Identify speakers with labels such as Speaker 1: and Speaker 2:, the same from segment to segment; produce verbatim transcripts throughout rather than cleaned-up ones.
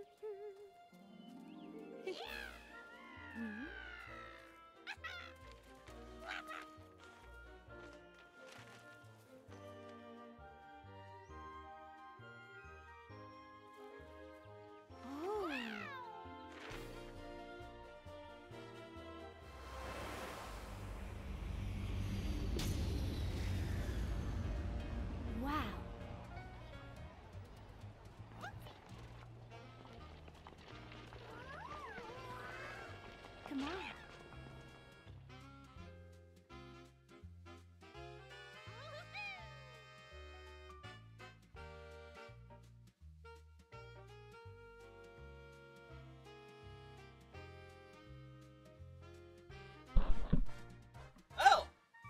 Speaker 1: Come on.
Speaker 2: Oh!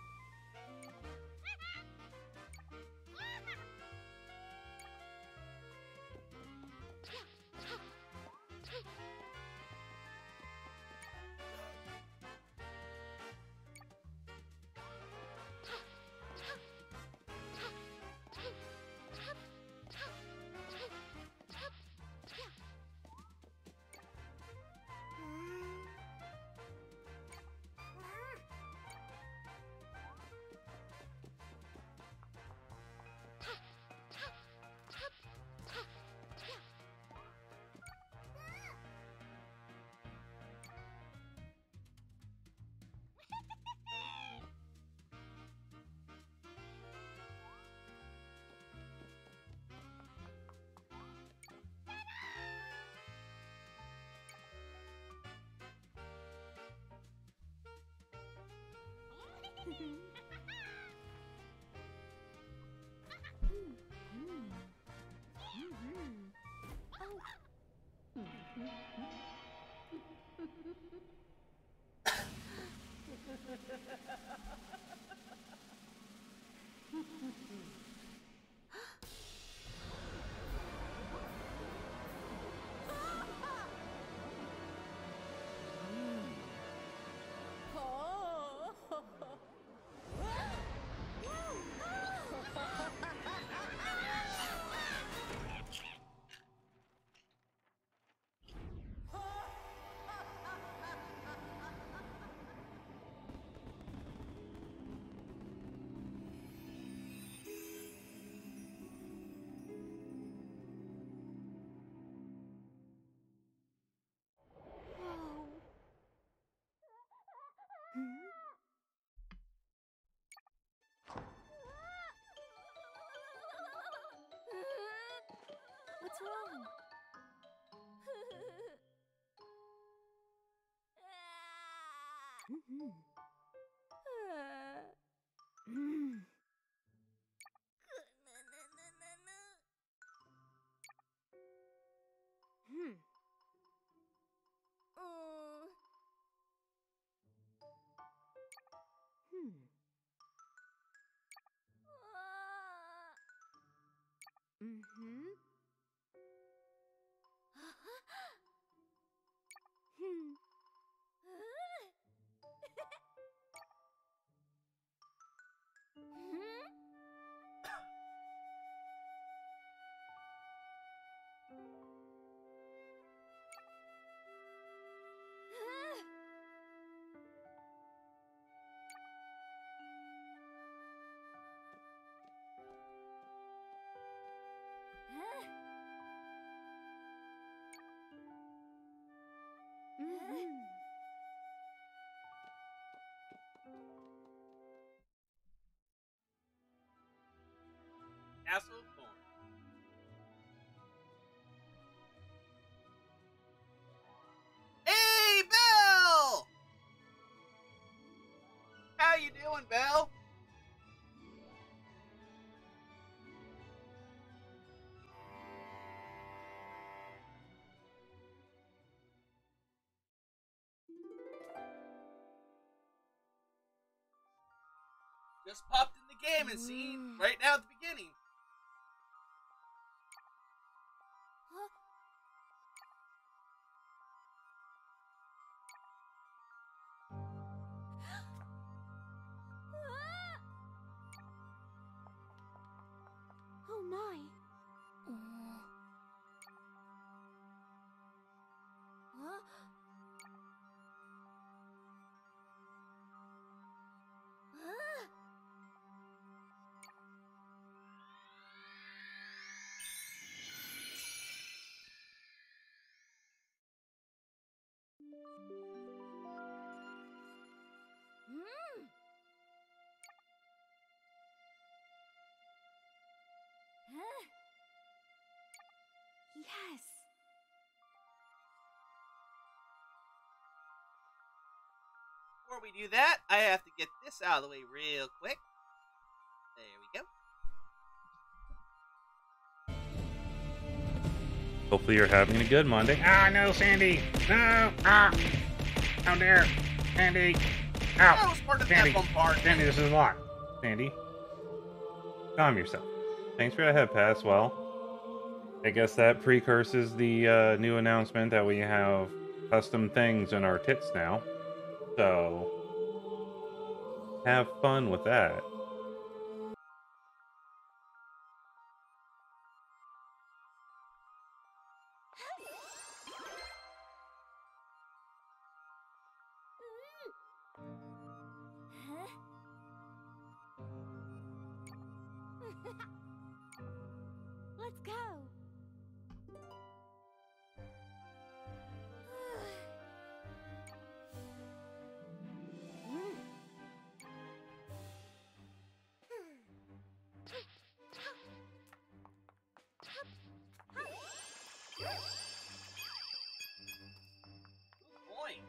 Speaker 1: What's wrong? Mm-hmm. Mm. Hmm. Hmm. Mm-hmm. Hmm. Mm-hmm.
Speaker 2: Castle of Thorns. Hey, Belle! How you doing, Belle? Just popped in the game and seen right now at the beginning.
Speaker 1: Oh my.
Speaker 2: we do that, I have to get this out of the way real quick. There we go.
Speaker 3: Hopefully you're having a good Monday. Ah, no, Sandy! No! Ah! Down there! Sandy!
Speaker 2: That
Speaker 3: Ow!
Speaker 2: was part of
Speaker 3: Sandy!
Speaker 2: that bombardment.
Speaker 3: Sandy, this is a lot. Sandy. Calm yourself. Thanks for the head pass. Well, I guess that precurses the uh, new announcement that we have custom things in our tits now. So, have fun with that.
Speaker 1: Huh? Let's go. Mm.
Speaker 2: Good point.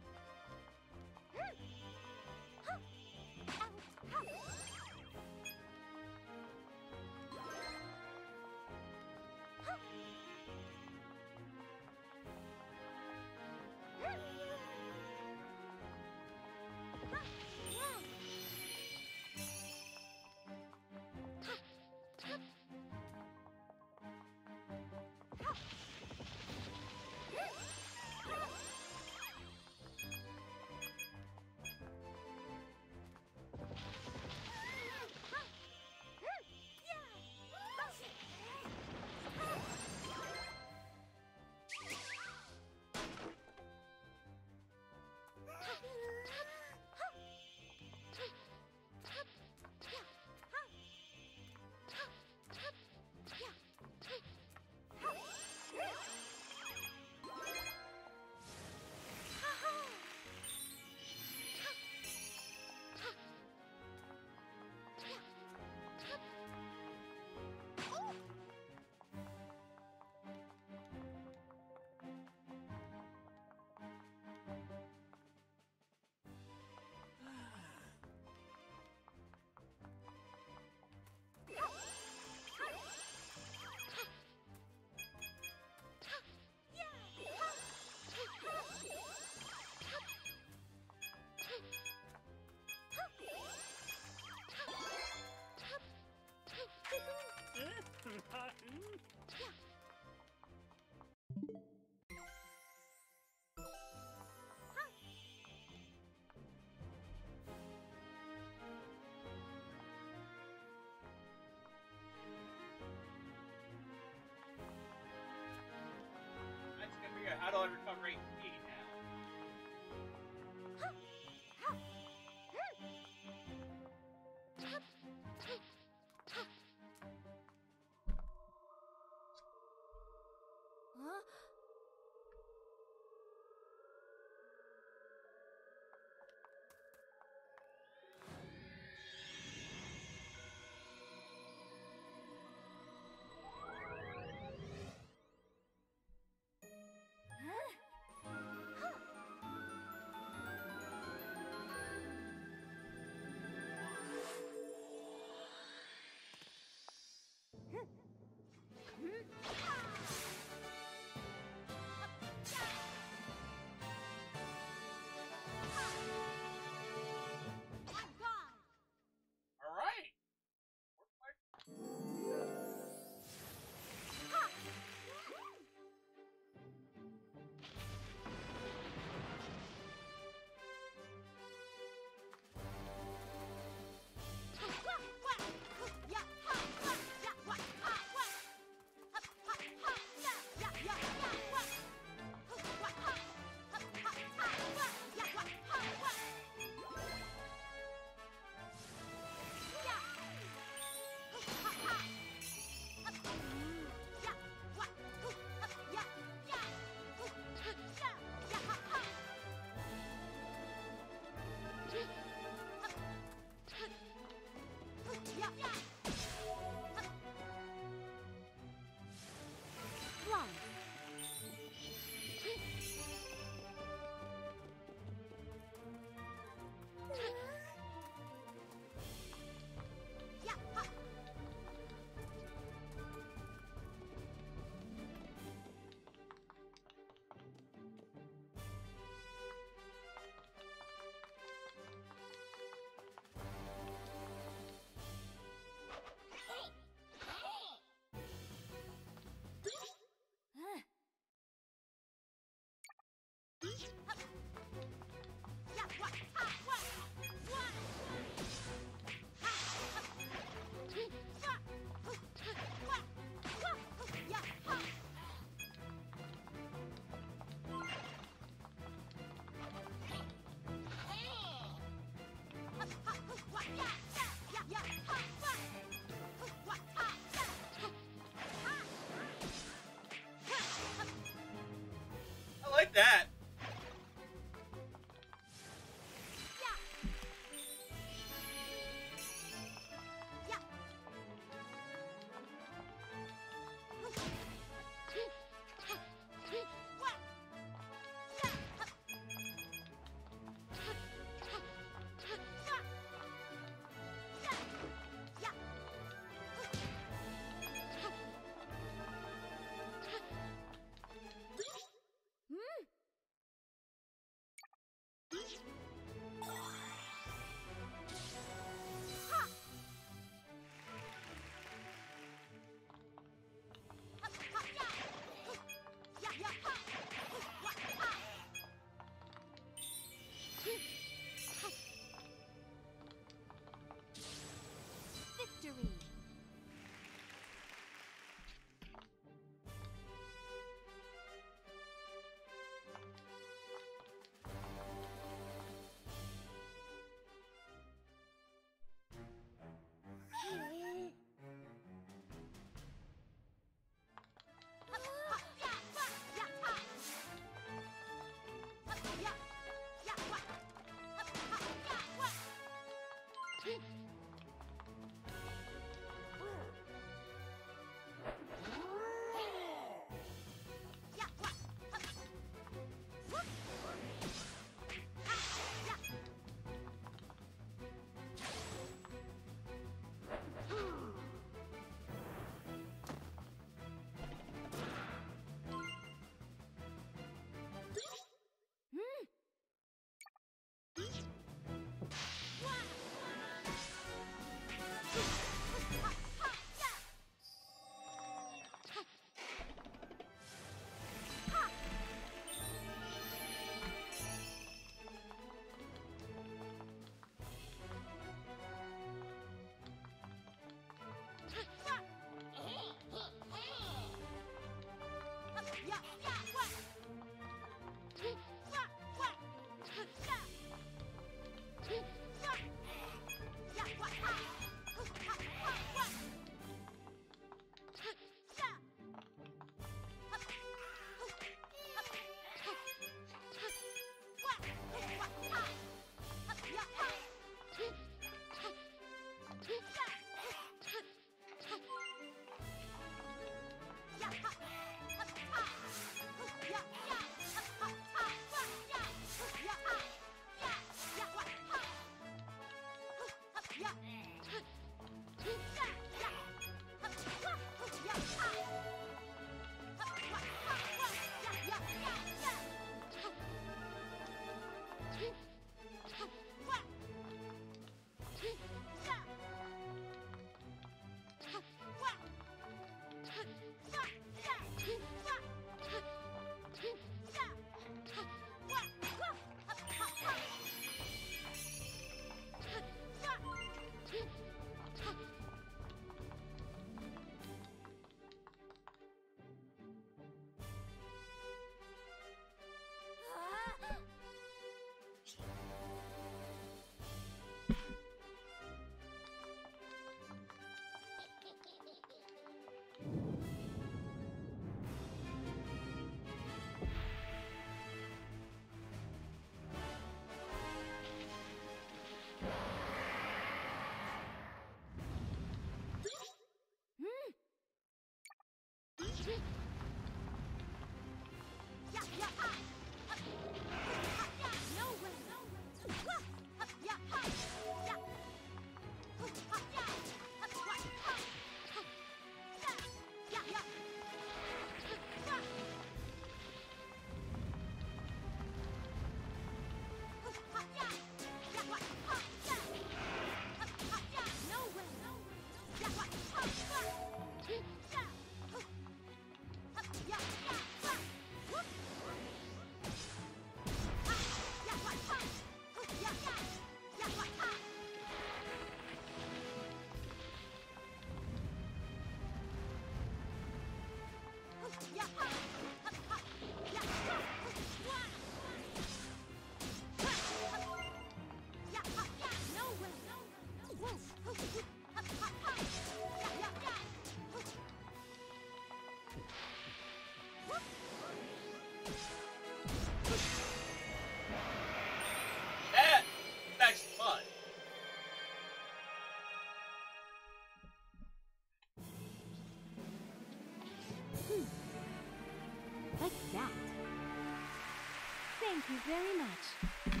Speaker 1: you very much.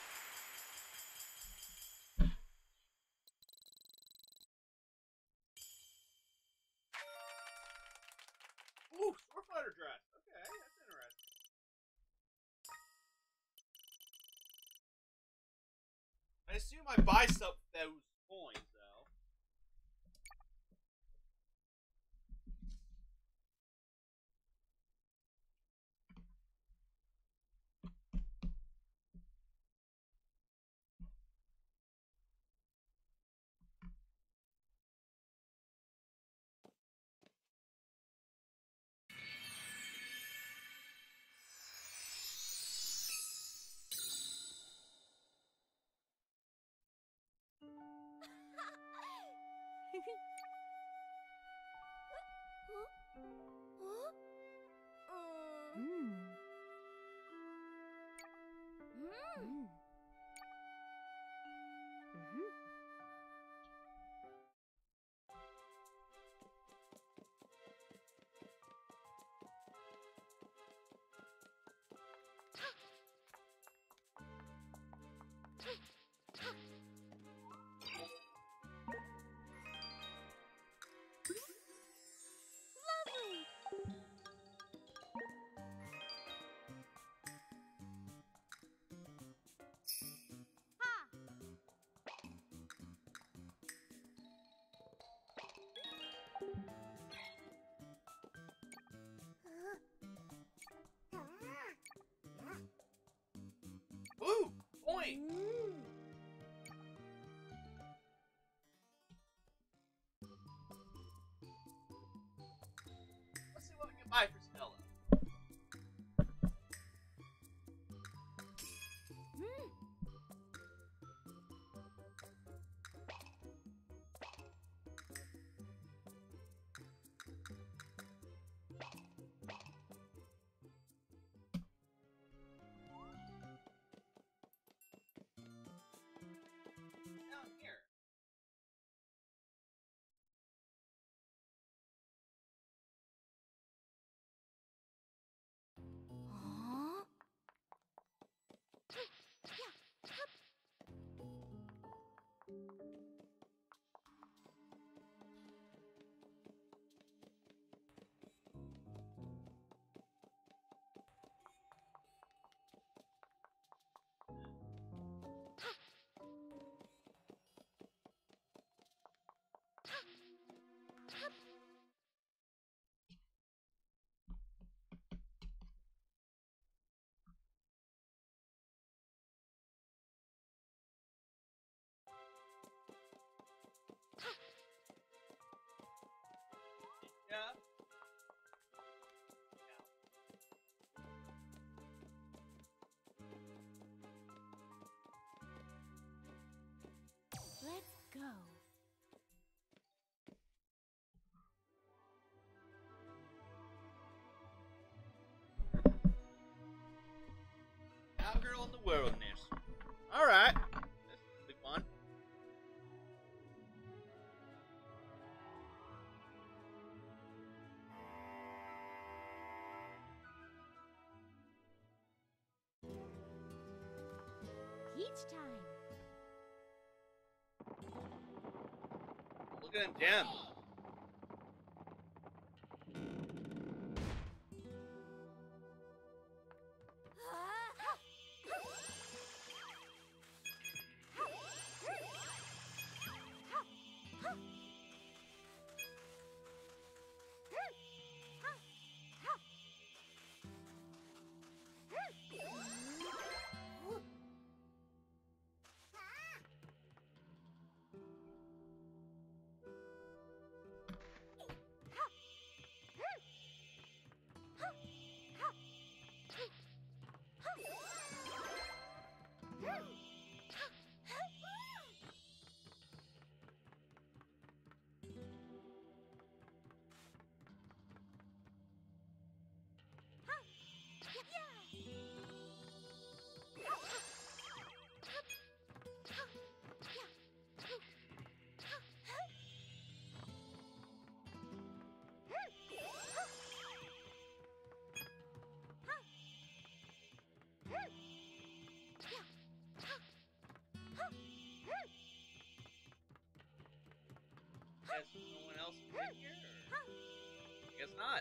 Speaker 2: Ooh, sword fighter dress. Okay, that's interesting. I assume I buy stuff with those coins, though.
Speaker 1: Mm. Mm. Mhm. Lovely. Ha.
Speaker 2: Ooh, point.
Speaker 1: Mm.
Speaker 2: Let's see what we can buy for Stella.
Speaker 1: Mm.
Speaker 2: Down here.
Speaker 1: Huh?
Speaker 2: Yeah.
Speaker 1: Let's go.
Speaker 2: Cowgirl in the wilderness. Alright. This will be fun.
Speaker 1: Peach time.
Speaker 2: Look at them gems. guess not.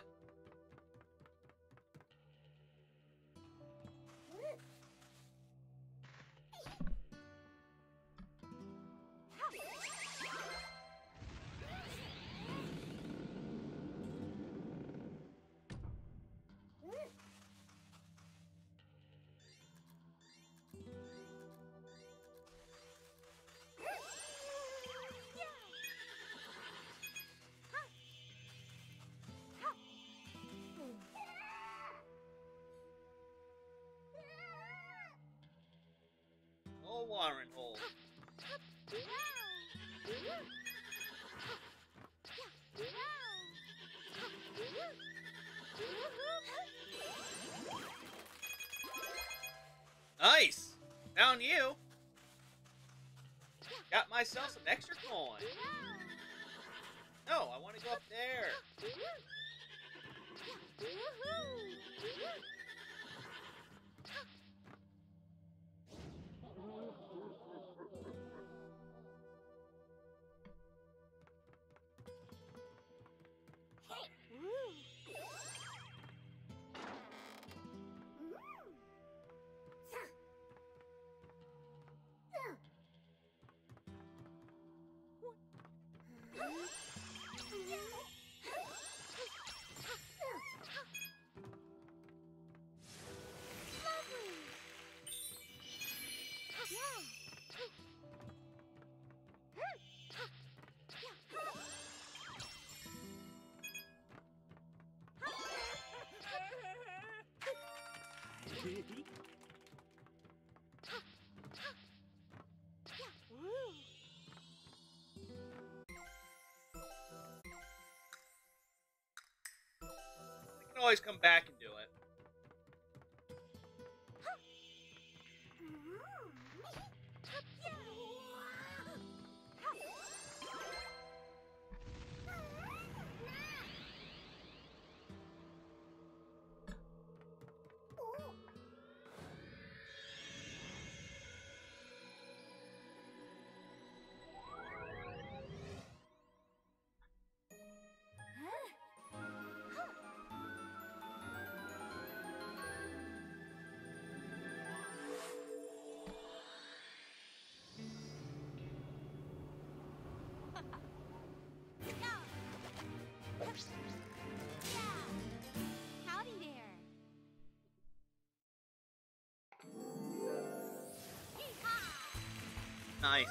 Speaker 2: No watering hole. Nice! Found you! Got myself some extra coin. No, I want to go up there. I can always come back and do it.
Speaker 1: Howdy there.
Speaker 2: Nice.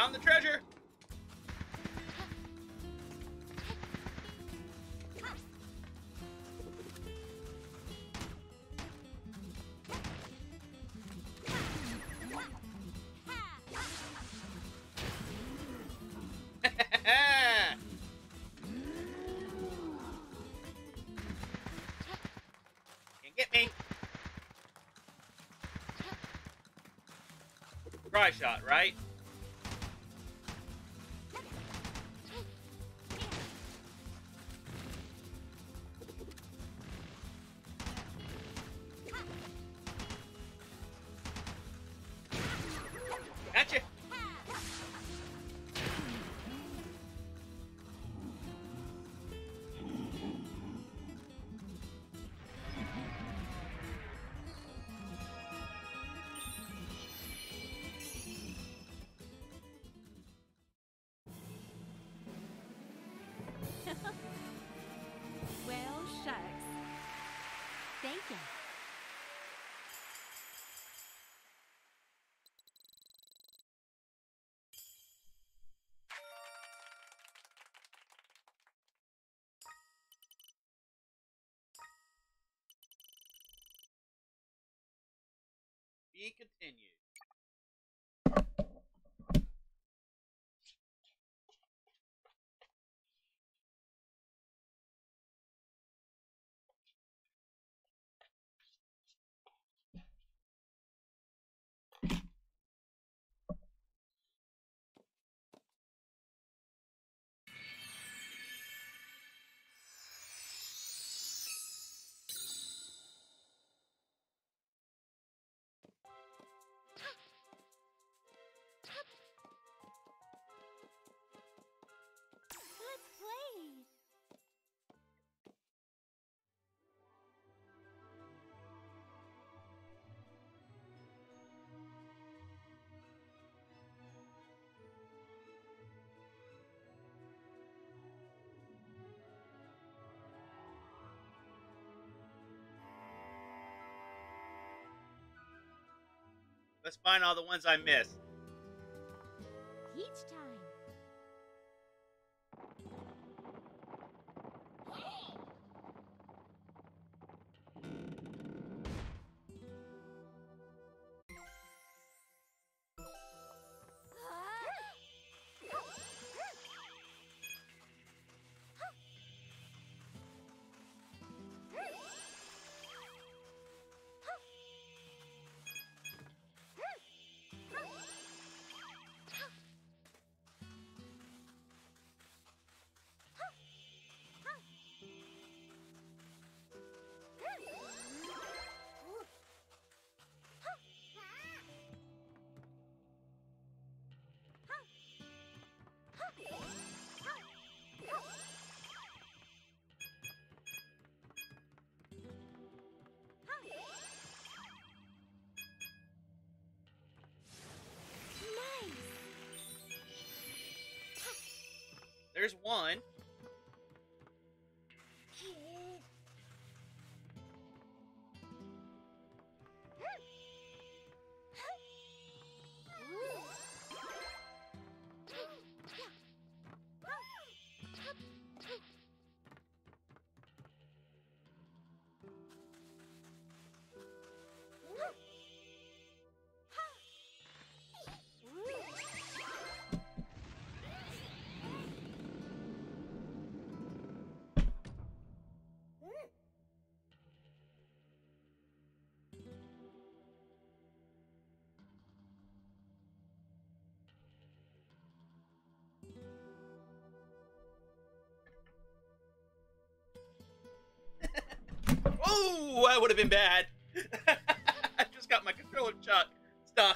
Speaker 2: Found the treasure. Can't get me. Try shot, right? Gotcha.
Speaker 1: Well, shucks. Thank you.
Speaker 2: Be continued.
Speaker 1: Let's play.
Speaker 2: Let's find all the ones I missed.
Speaker 1: Peach time.
Speaker 2: There's one. Oh, that would have been bad. I just got my controller chuck stuck.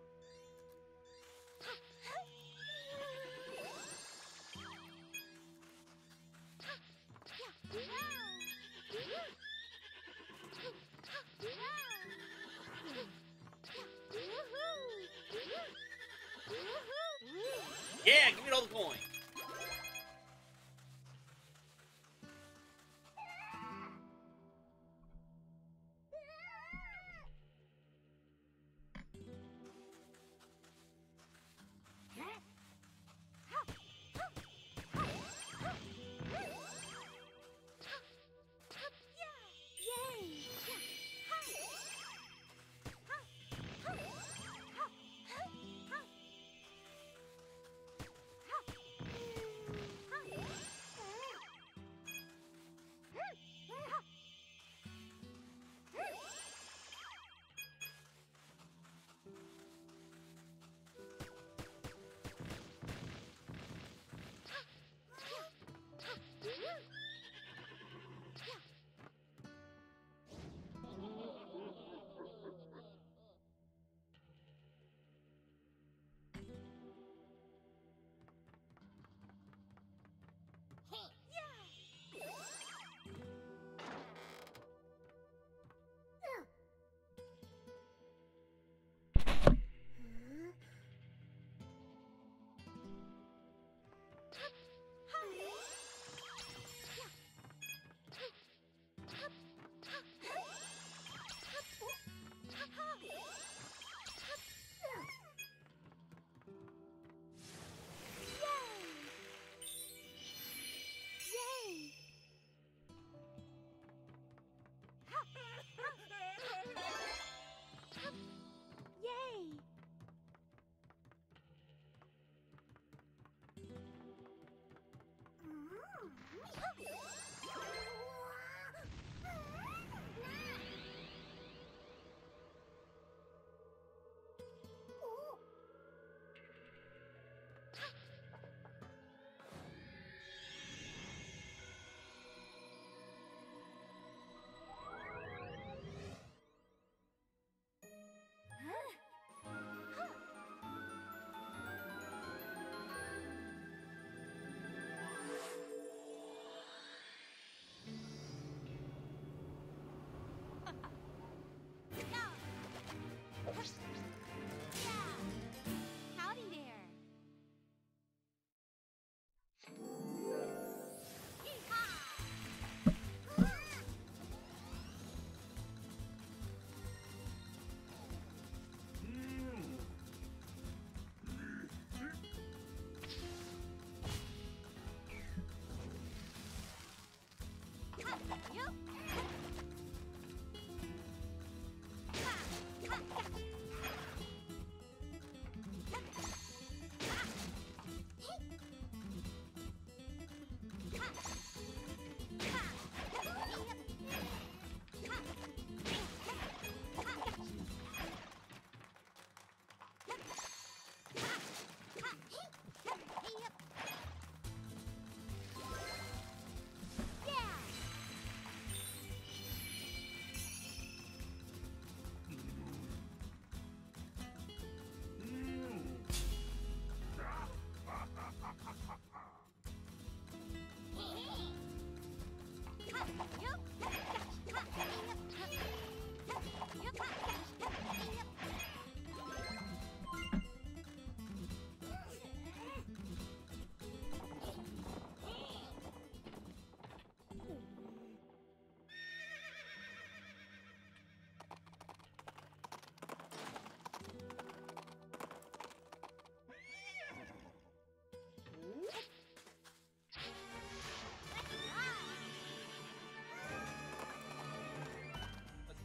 Speaker 2: Yeah, give me all the coins.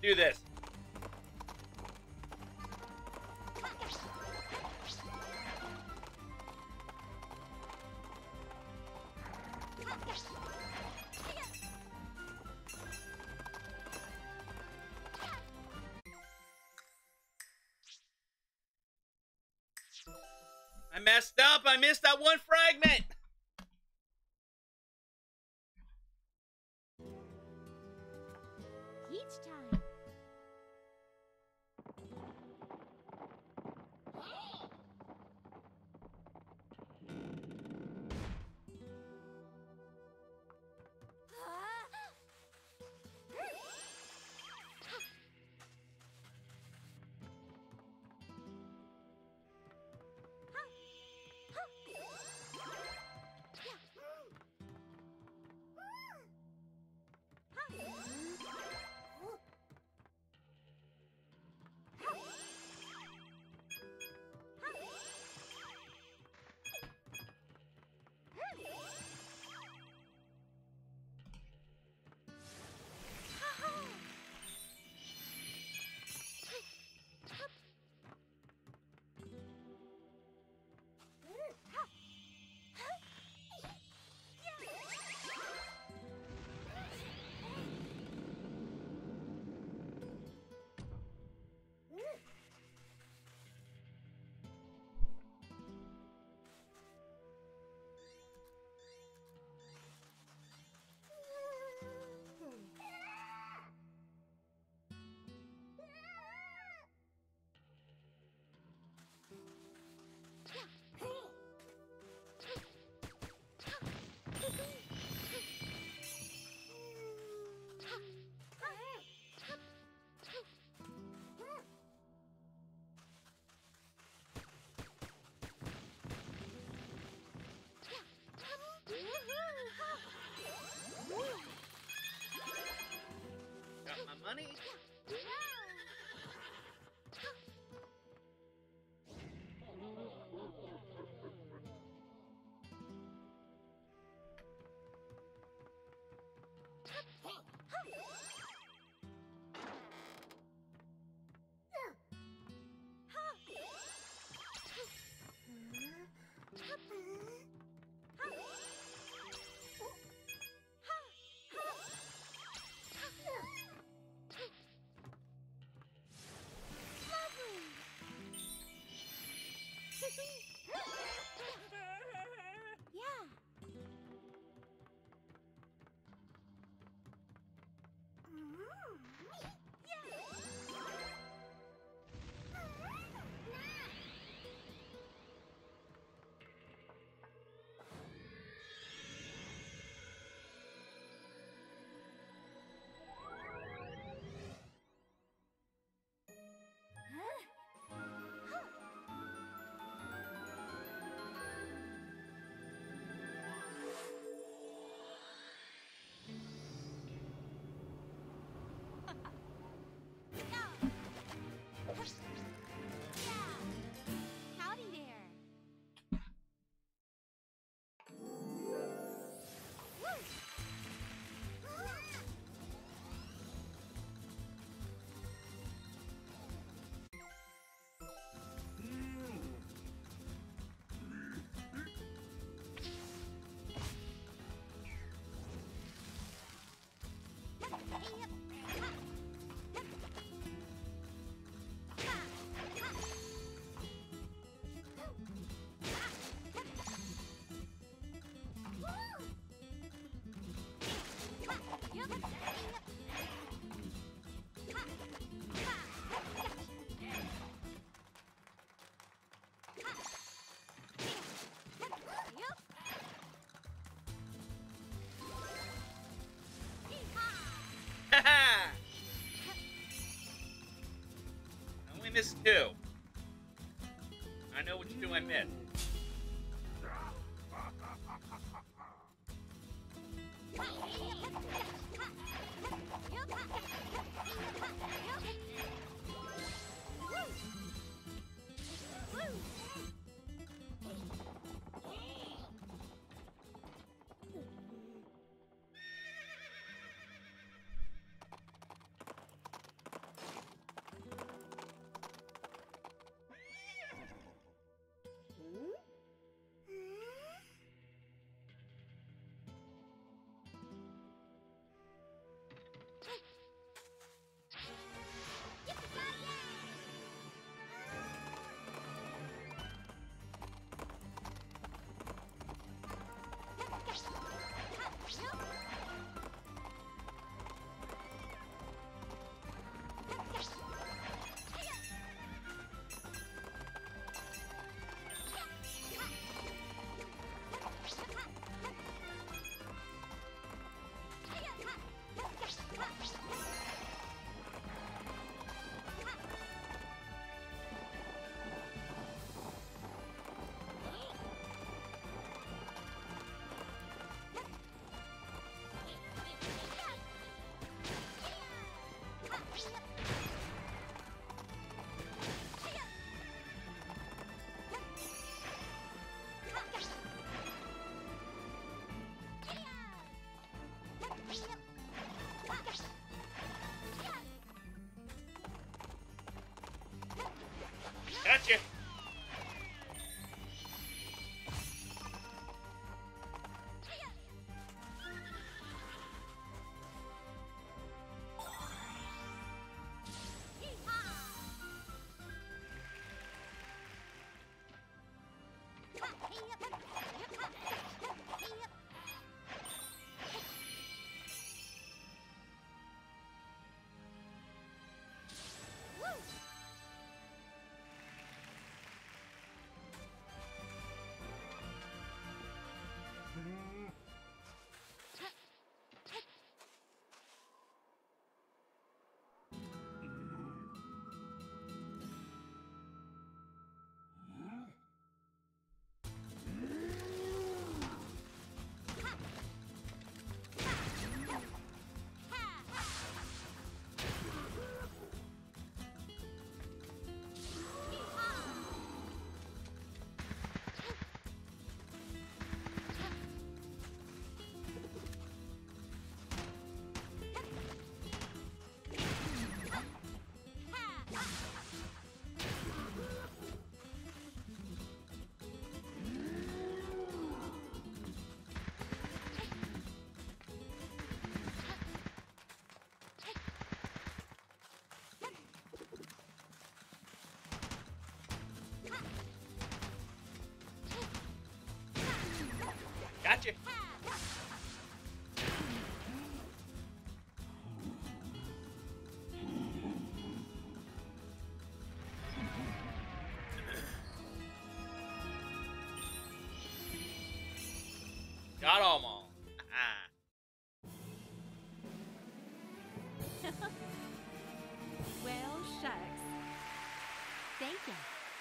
Speaker 2: do this. I messed up. I missed that one fragment.
Speaker 1: Peach time.
Speaker 2: Got my money.
Speaker 1: Howdy there.
Speaker 2: I only missed two. I know which two I missed. Gotcha. Gotcha. Got 'em all. Ah.
Speaker 1: Well, shucks. Thank you.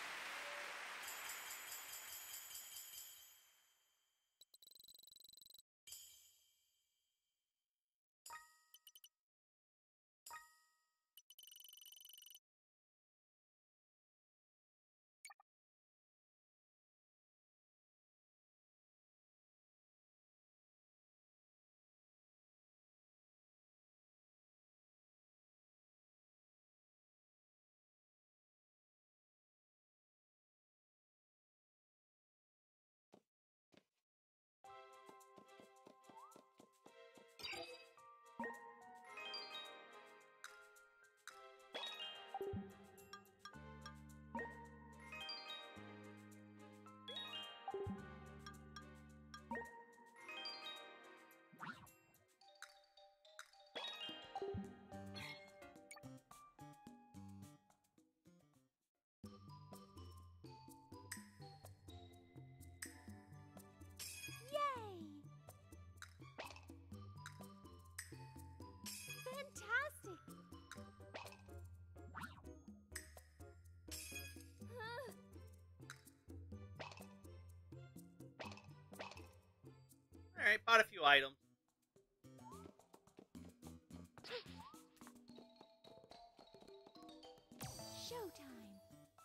Speaker 1: Yay! Fantastic!
Speaker 2: All right, bought a few items.
Speaker 1: Showtime!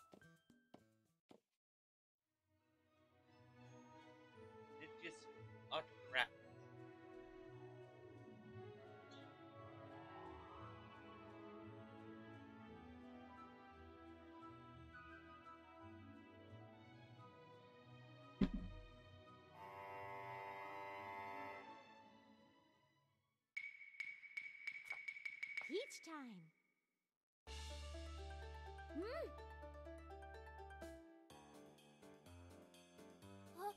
Speaker 2: It just auto wrap.
Speaker 1: Peach time! Hmm? Huh?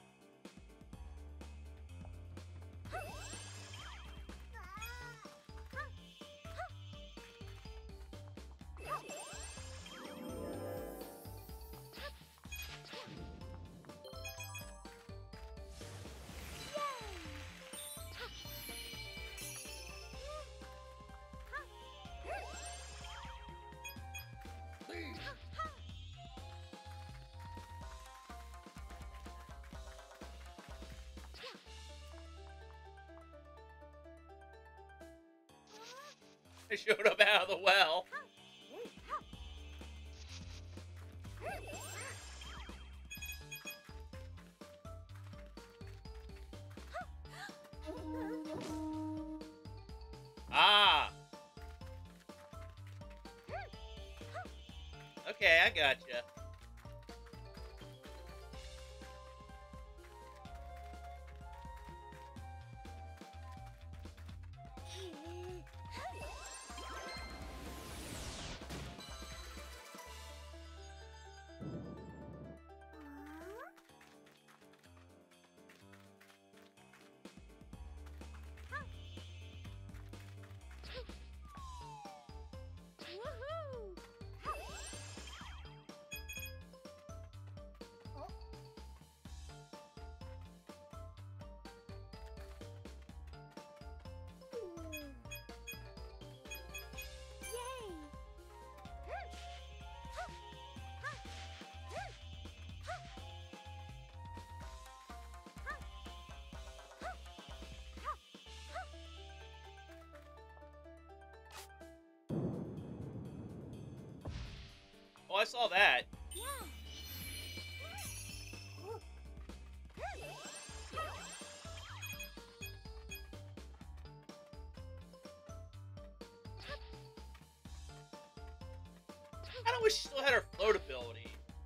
Speaker 2: I showed up out of the well. Ah. Okay, I gotcha. Oh, I saw that.
Speaker 1: Yeah.
Speaker 2: I kind of wish she still had her float ability.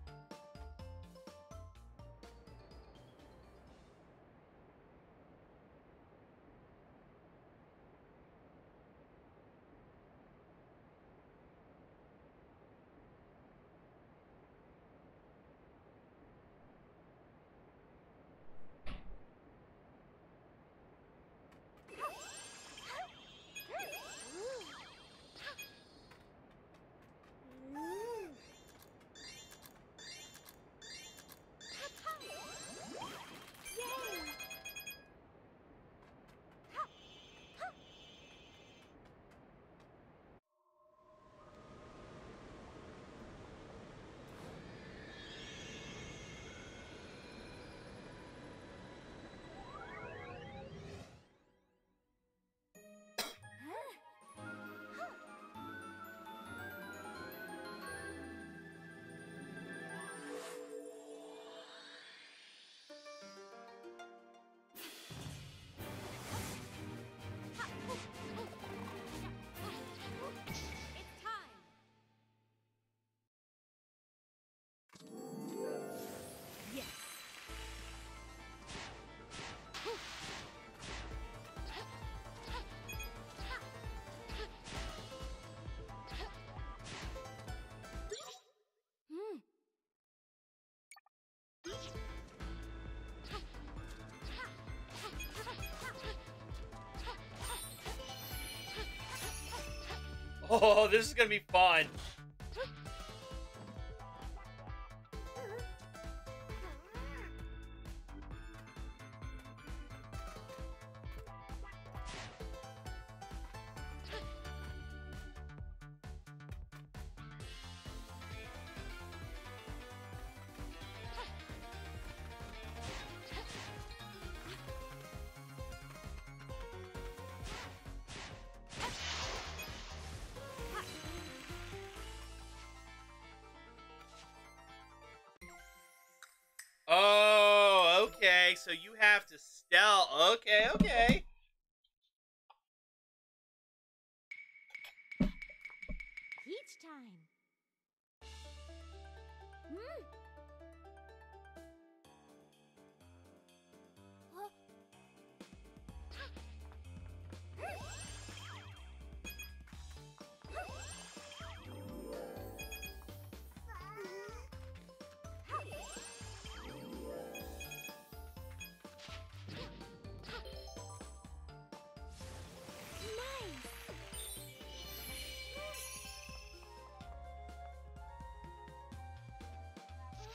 Speaker 1: It's time. Yes. Hmm.
Speaker 2: Oh, this is gonna be fun. Oh, okay. So you have to stealth. Okay, okay.
Speaker 1: Peach time. Hmm. Huh? Nice.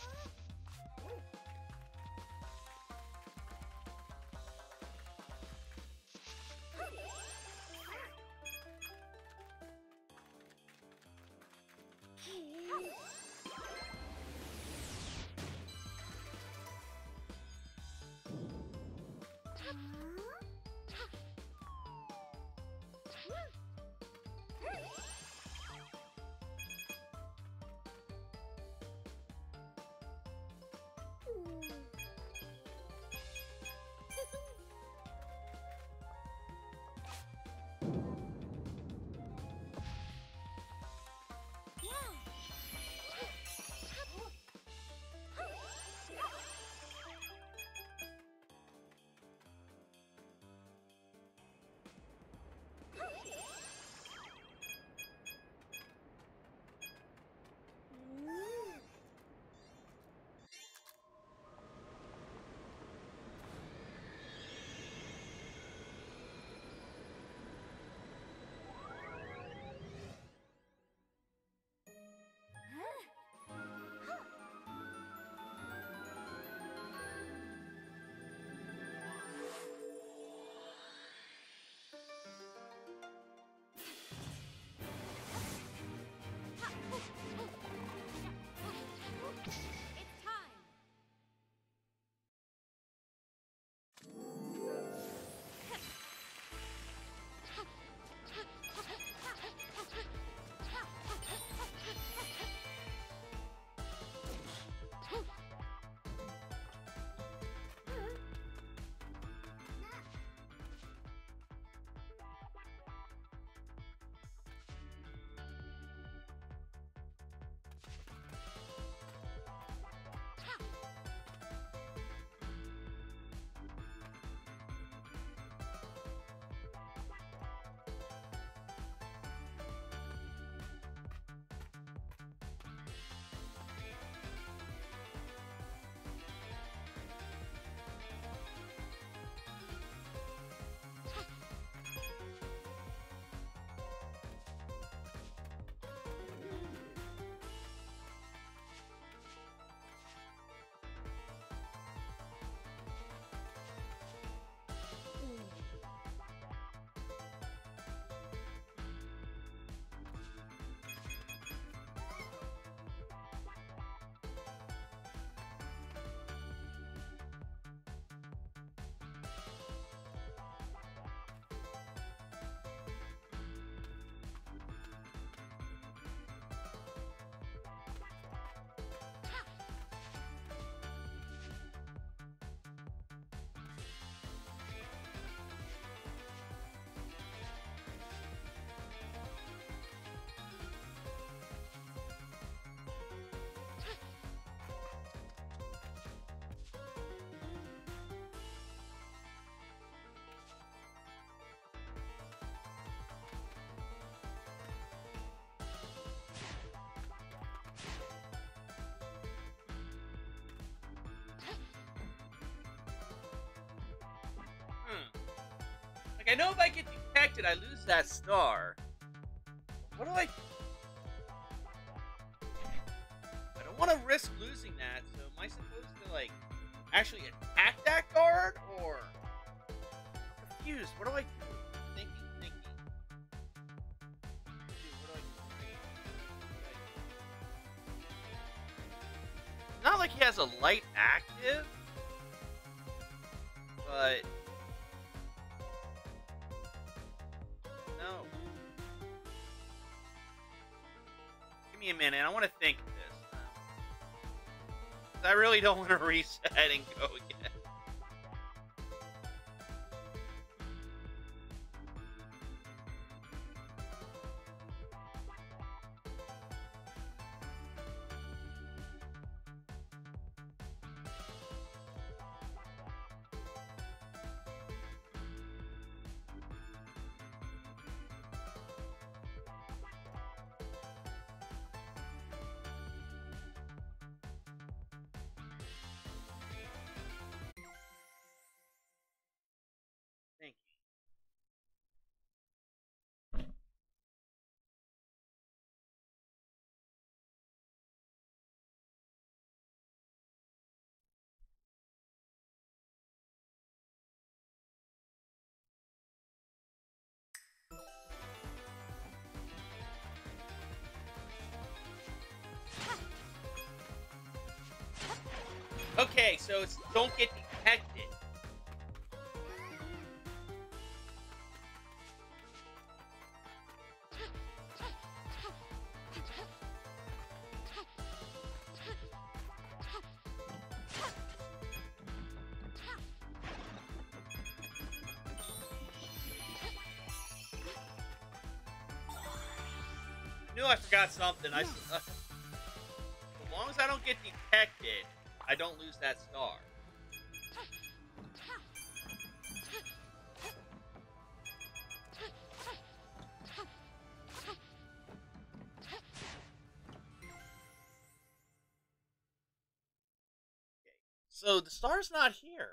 Speaker 2: Like, I know if I get detected, I lose that star. What do I... I don't want to risk losing that, so am I supposed to, like, actually attack that guard, or... I'm confused. What do I do? Thinking, thinking. Dude, what do I do? What do I do? It's not like he has a light active, but... No. Give me a minute. I want to think of this. Um, I really don't want to reset and go again. Thank you. Okay, so it's don't get detected. I knew I forgot something. I, uh, as long as I don't get detected, I don't lose that star. So the star's not here.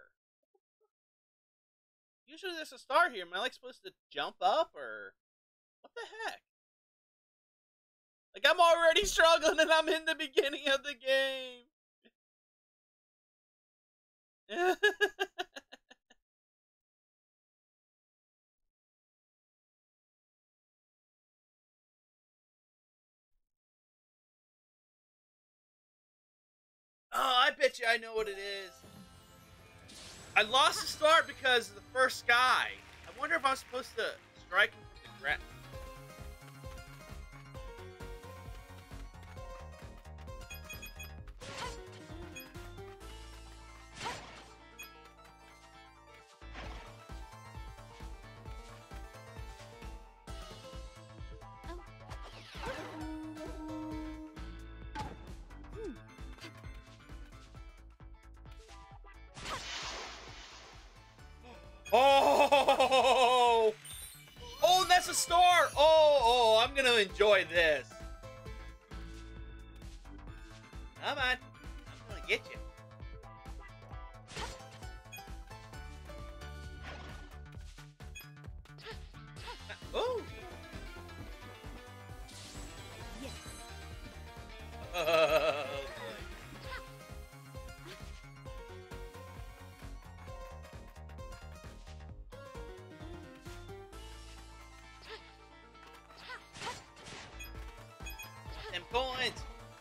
Speaker 2: Usually there's a star here. Am I like supposed to jump up, or what the heck? Like, I'm already struggling and I'm in the beginning of the game. Oh, I bet you I know what it is. I lost the start because of the first guy. I wonder if I'm supposed to strike him from the ground. Oh! Oh, that's a star! Oh, oh, I'm gonna enjoy this. Come on. I'm gonna get you. Oh!
Speaker 1: Yes.
Speaker 2: Oh, ten points.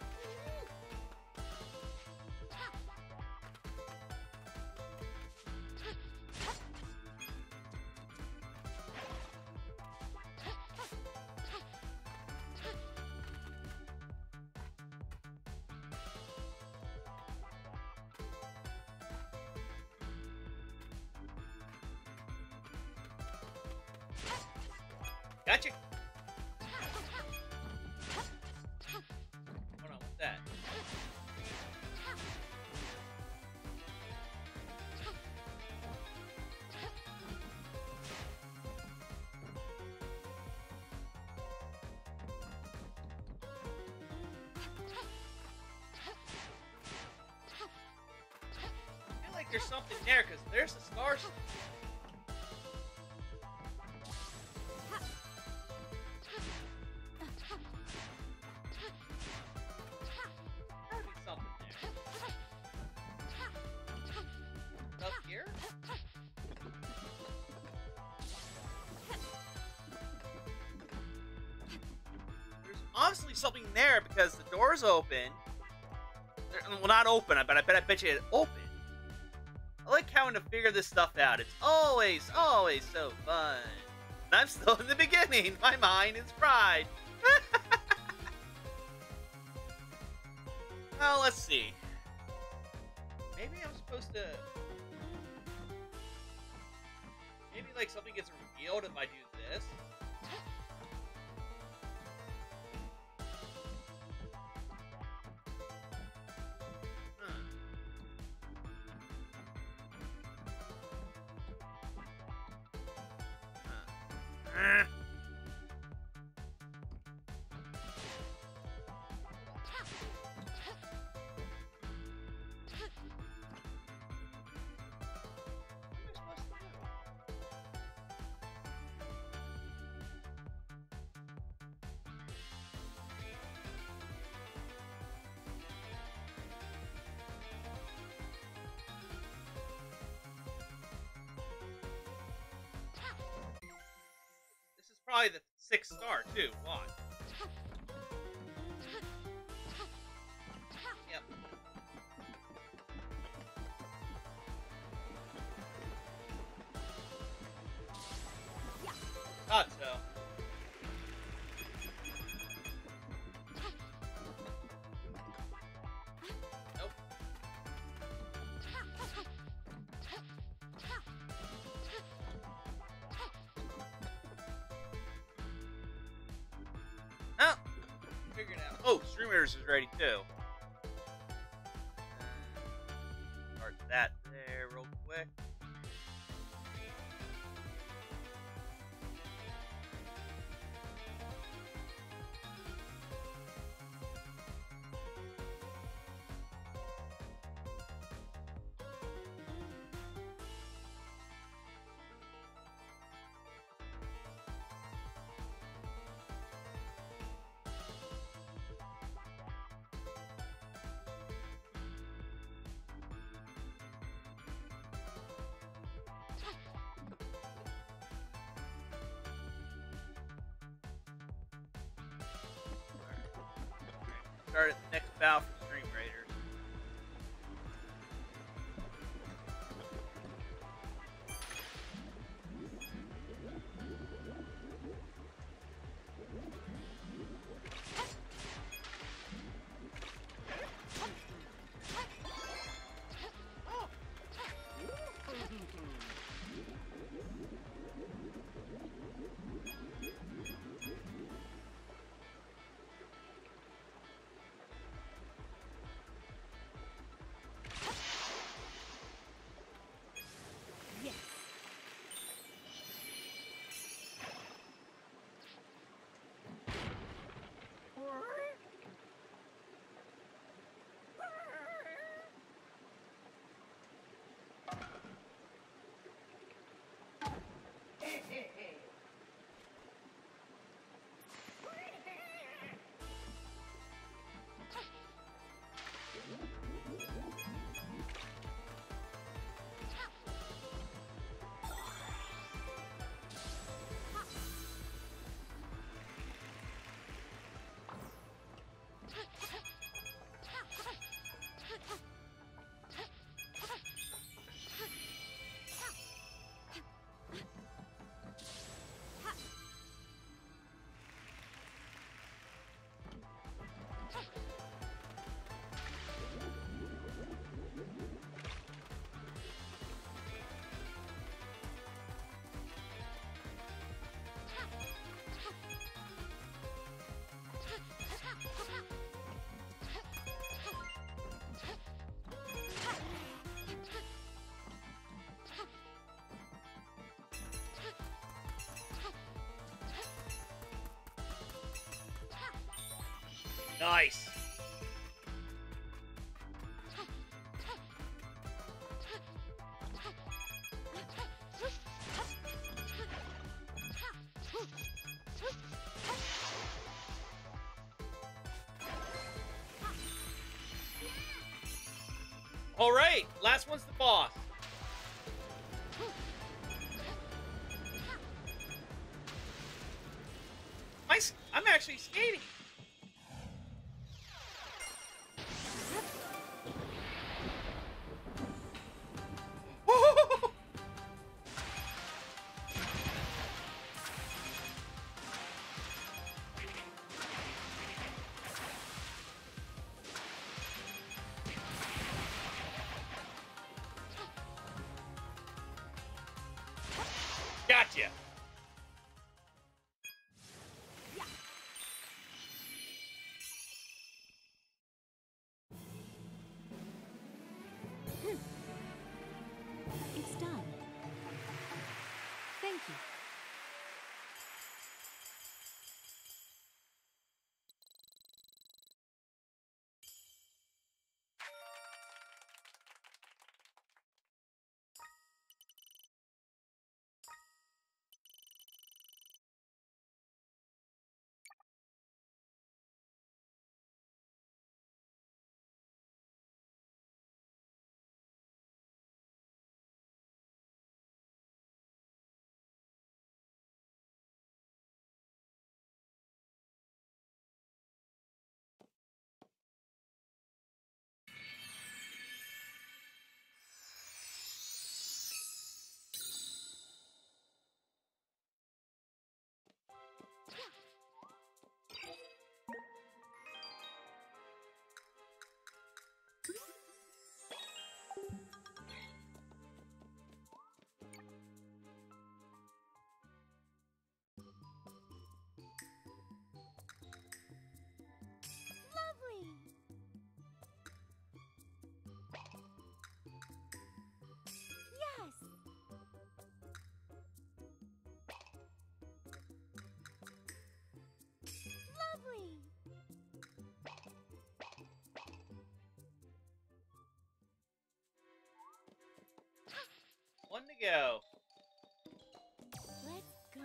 Speaker 2: Gotcha. Hold on, what's that? I feel like there's something there, because there's a star. obviously something there because the door's open. Well, not open, but I bet I bet you it open. I like having to figure this stuff out. It's always, always so fun. And I'm still in the beginning. My mind is fried. Well, let's see. Maybe I'm supposed to... Maybe, like, something gets revealed if I do this. Huh. This is probably the sixth star, too. Watch. Yep. Thought so. Nope. Oh! Figured out. Oh, Streamers is ready too. Uh, start that there real quick. Start at the next bout for Stream Raiders. Nice. All right, last one's the boss. My, I'm actually skating. Gotcha.
Speaker 1: It's done. Thank you. Lovely. Yes. Lovely.
Speaker 2: One to go.
Speaker 1: Let's go.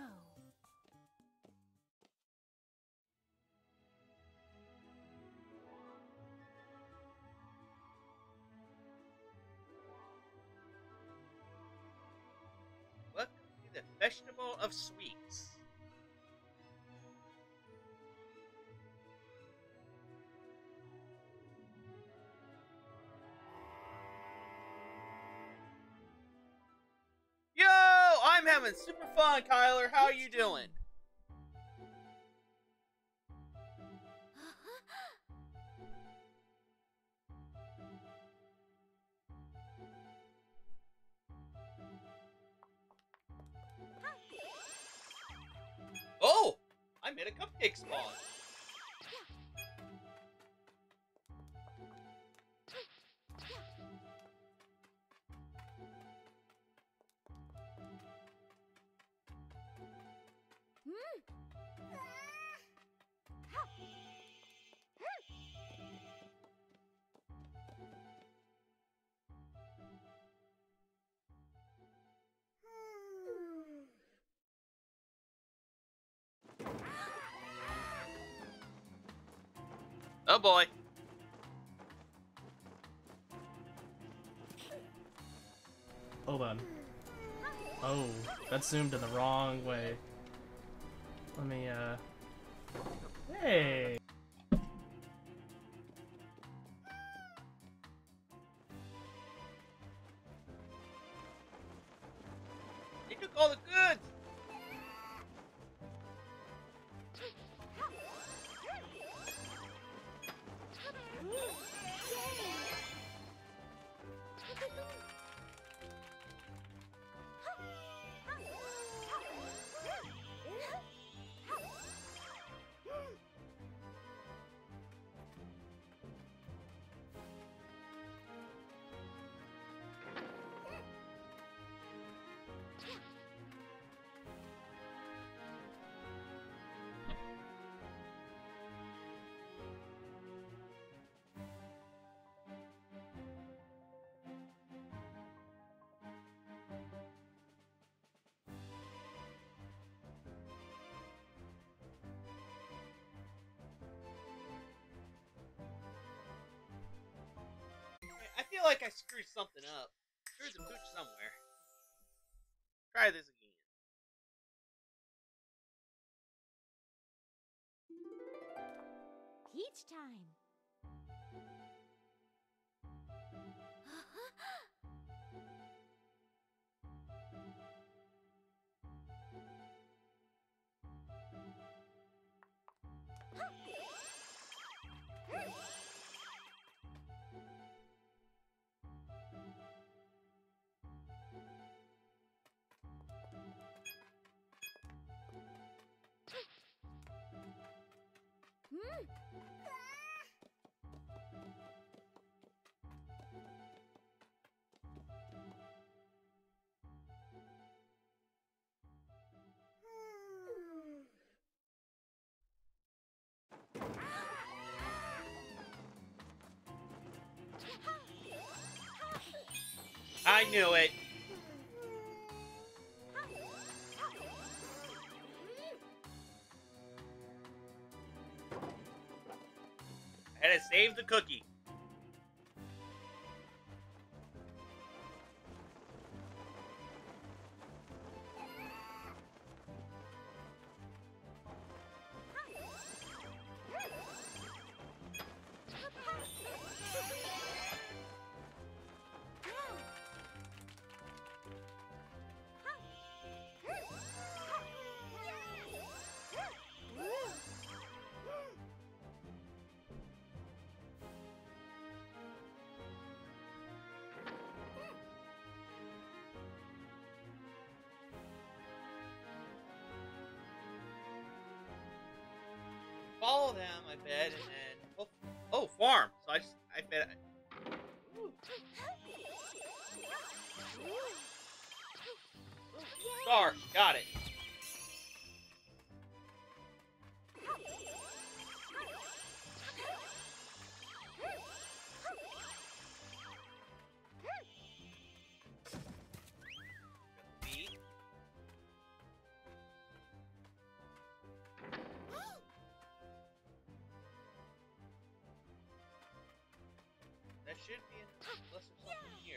Speaker 2: Welcome to the Festival of Sweets. Yo, I'm having super fun, Kyler. How are you doing? Oh, I made a cupcake spawn. Oh boy.
Speaker 4: Hold on. Oh, that zoomed in the wrong way. Let me, uh... Hey!
Speaker 2: They took all the goods. I feel like I screwed something up. Screwed the pooch somewhere. Try this again.
Speaker 1: Peach time.
Speaker 2: I knew it. I had to save the cookie. Follow them, I bet, and then oh, oh farm. So I just, I bet. Star, got it. Beat. That should be in, unless there's something here.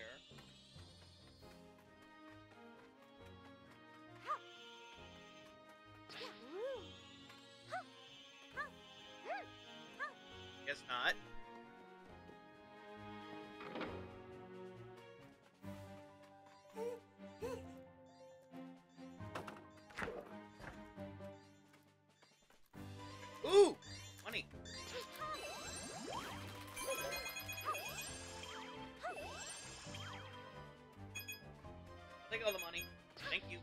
Speaker 2: Guess not. Ooh! Money! Take all the money. Thank you.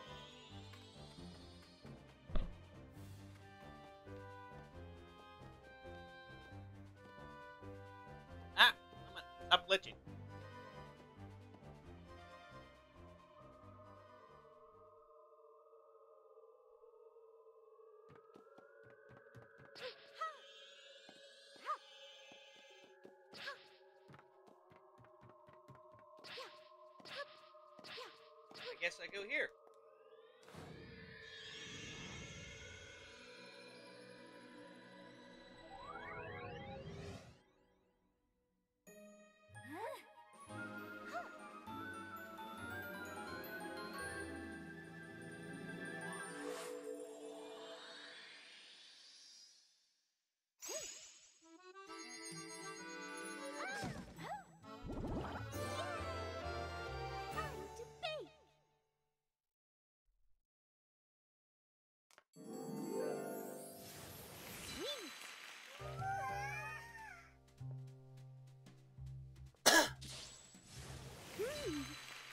Speaker 2: Ah! I'm gonna stop glitching. I guess I go here.
Speaker 1: Time to bake. Hmm.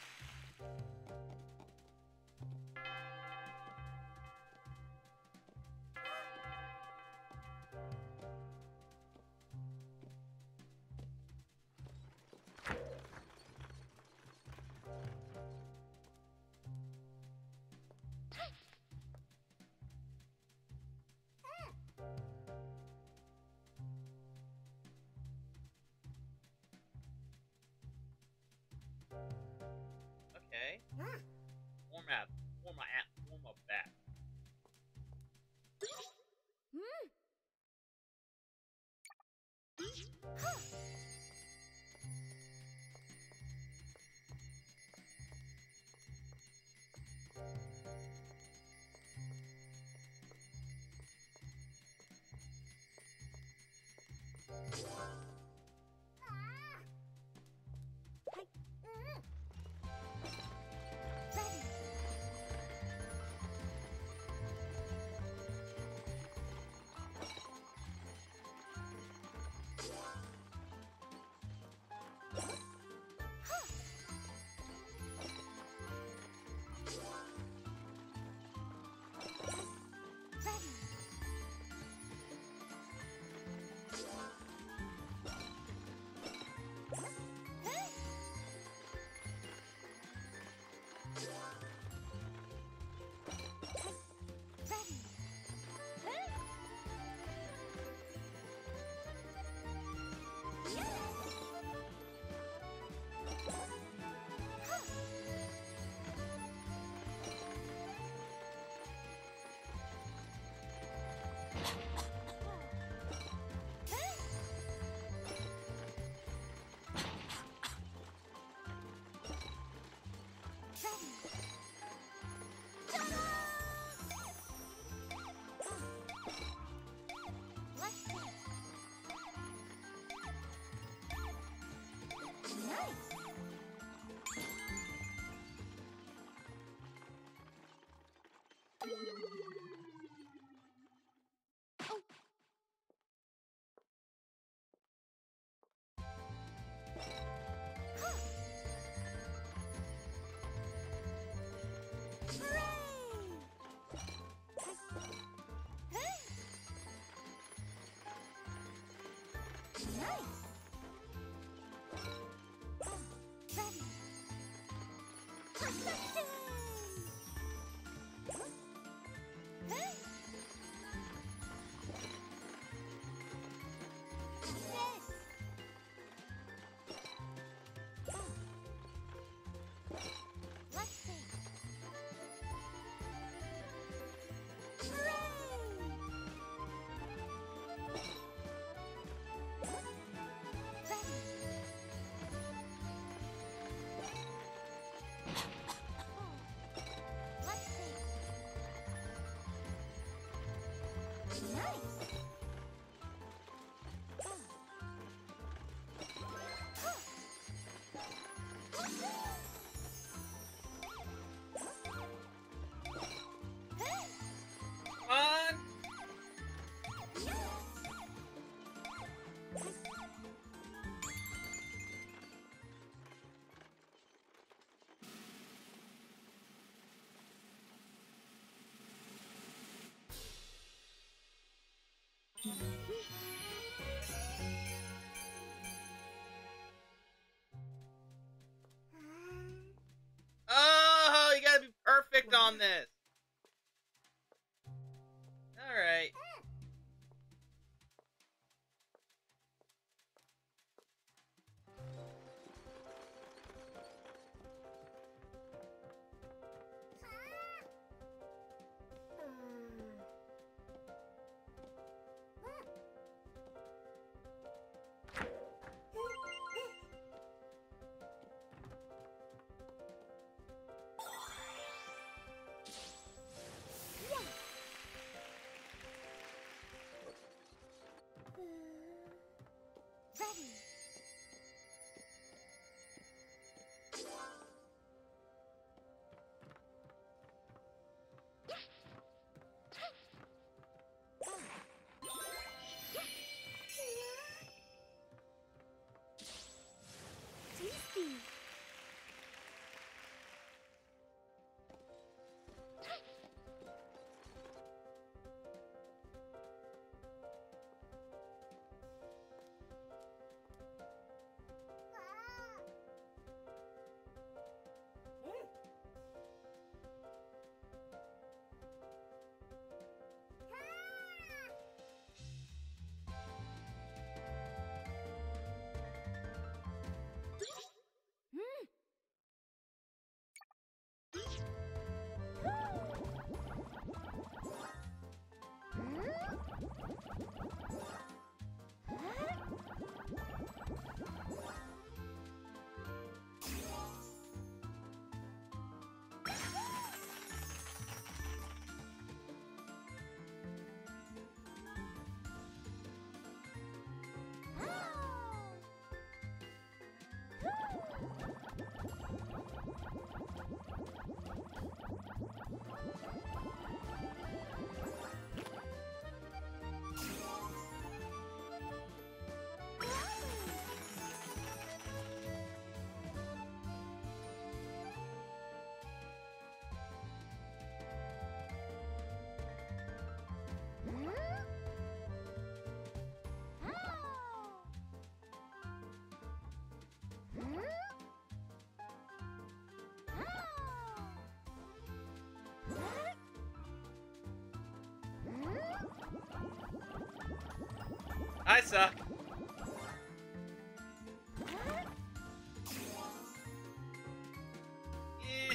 Speaker 2: Okay. Warm up. Warm my app. Warm up back.
Speaker 1: Hmm.
Speaker 2: On. Oh, you gotta be perfect on this. All right.
Speaker 1: Ready. Tasty.
Speaker 2: I suck. Eh.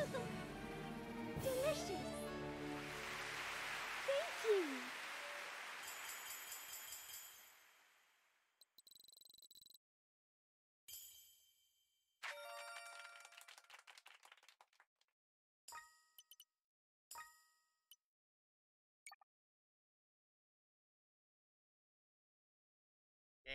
Speaker 1: Delicious. Thank you.
Speaker 2: Okay.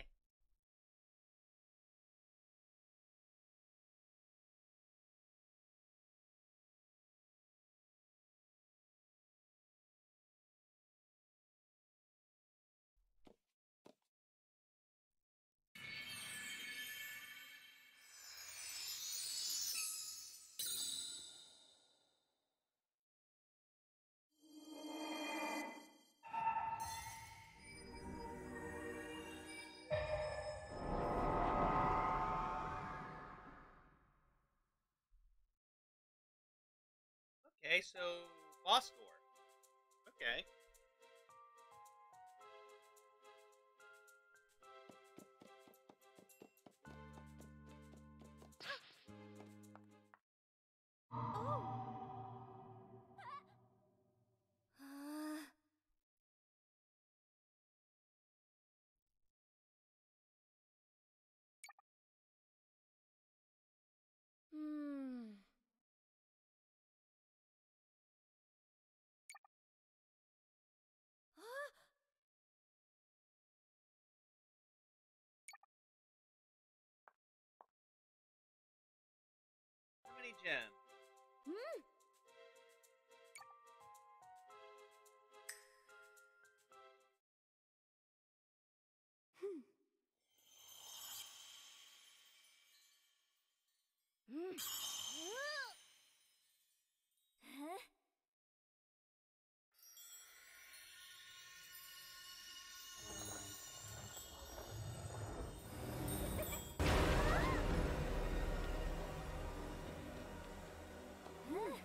Speaker 2: Okay, so boss door. Okay.
Speaker 1: Oh. Uh, hmm. Huh?
Speaker 2: How many gems?
Speaker 1: Hmm. Hmm. Hmm. Huh? Huh?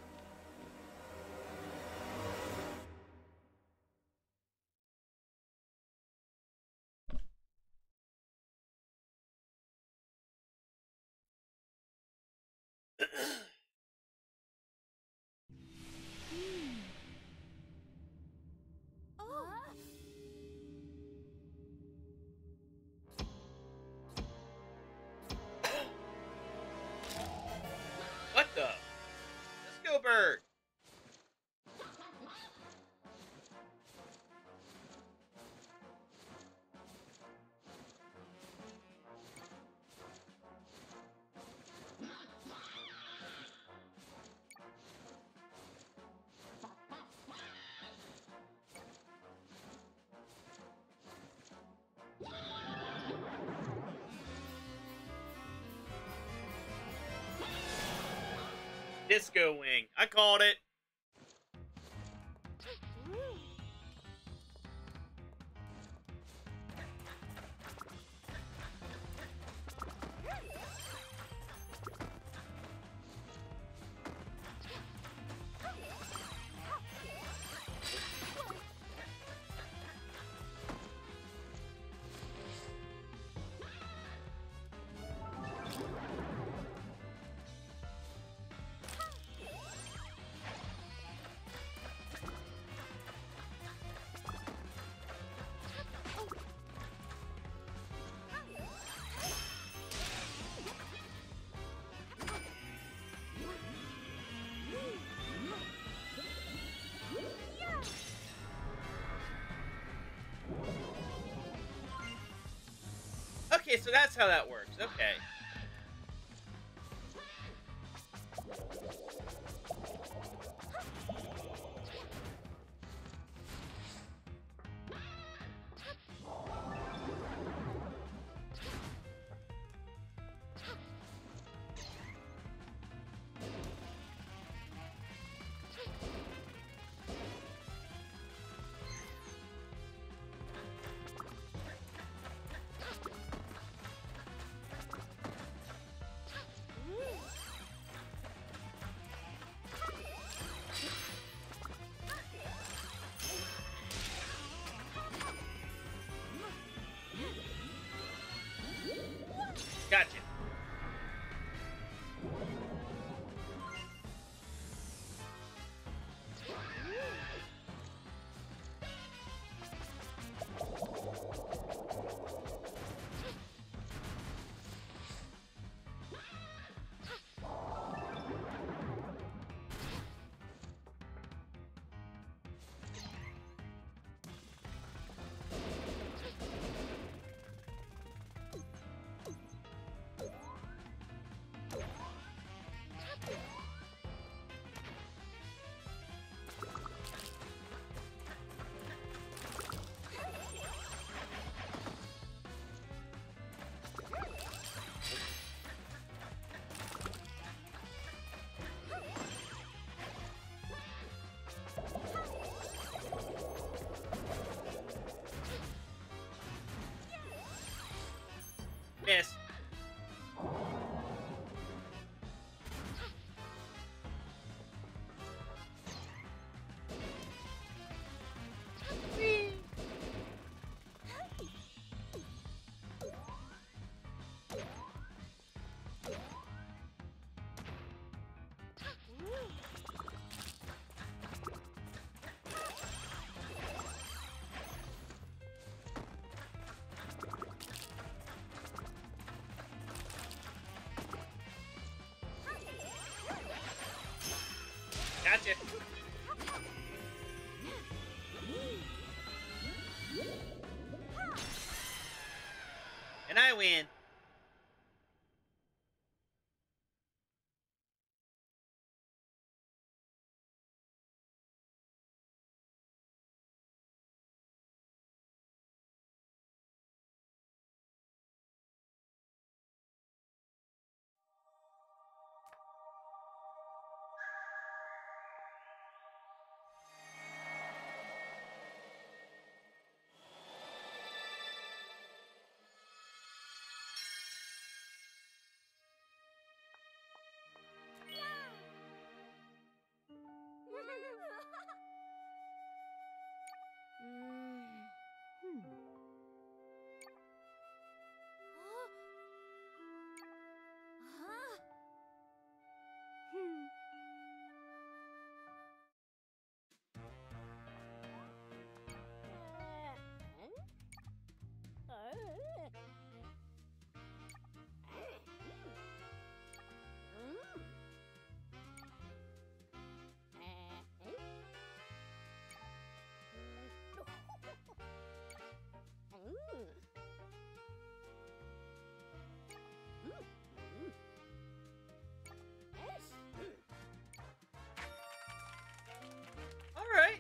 Speaker 1: Hmm. Oh.
Speaker 2: What the? Disco bird. Disco wing. I called it.
Speaker 1: Ooh.
Speaker 2: Okay, so that's how that works. Okay. Miss. Gotcha. And I win.
Speaker 1: Hmm. Huh? Hmm.
Speaker 2: All right.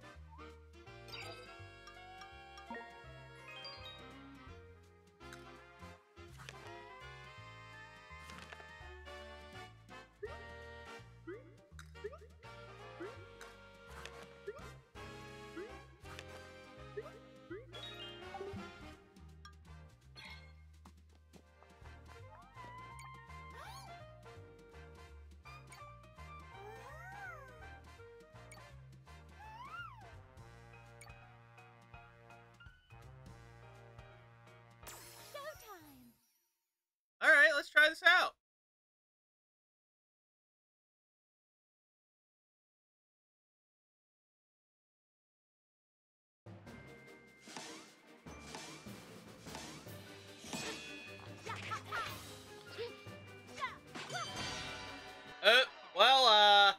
Speaker 1: Showtime.
Speaker 2: All right, let's try this out. Uh, well, uh,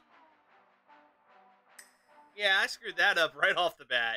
Speaker 2: yeah, I screwed that up right off the bat.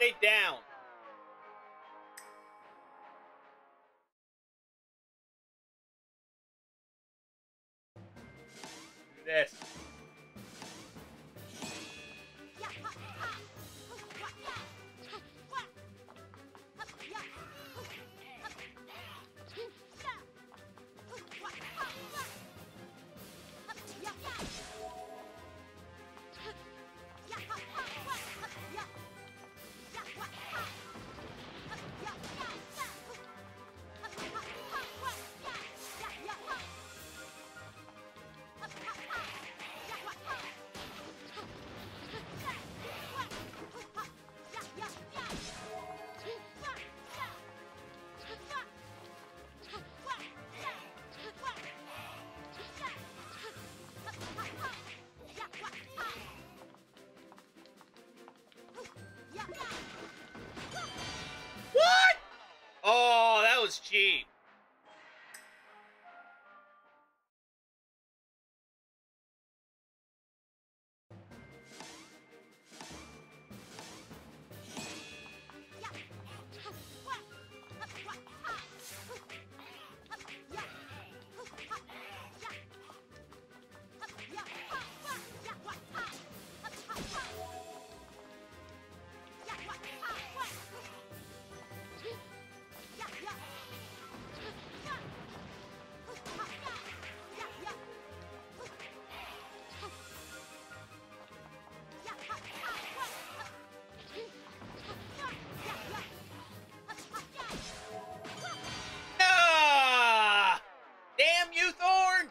Speaker 2: Stay down. Do this. What? Oh, that was cheap. Ah! Damn you, Thorns!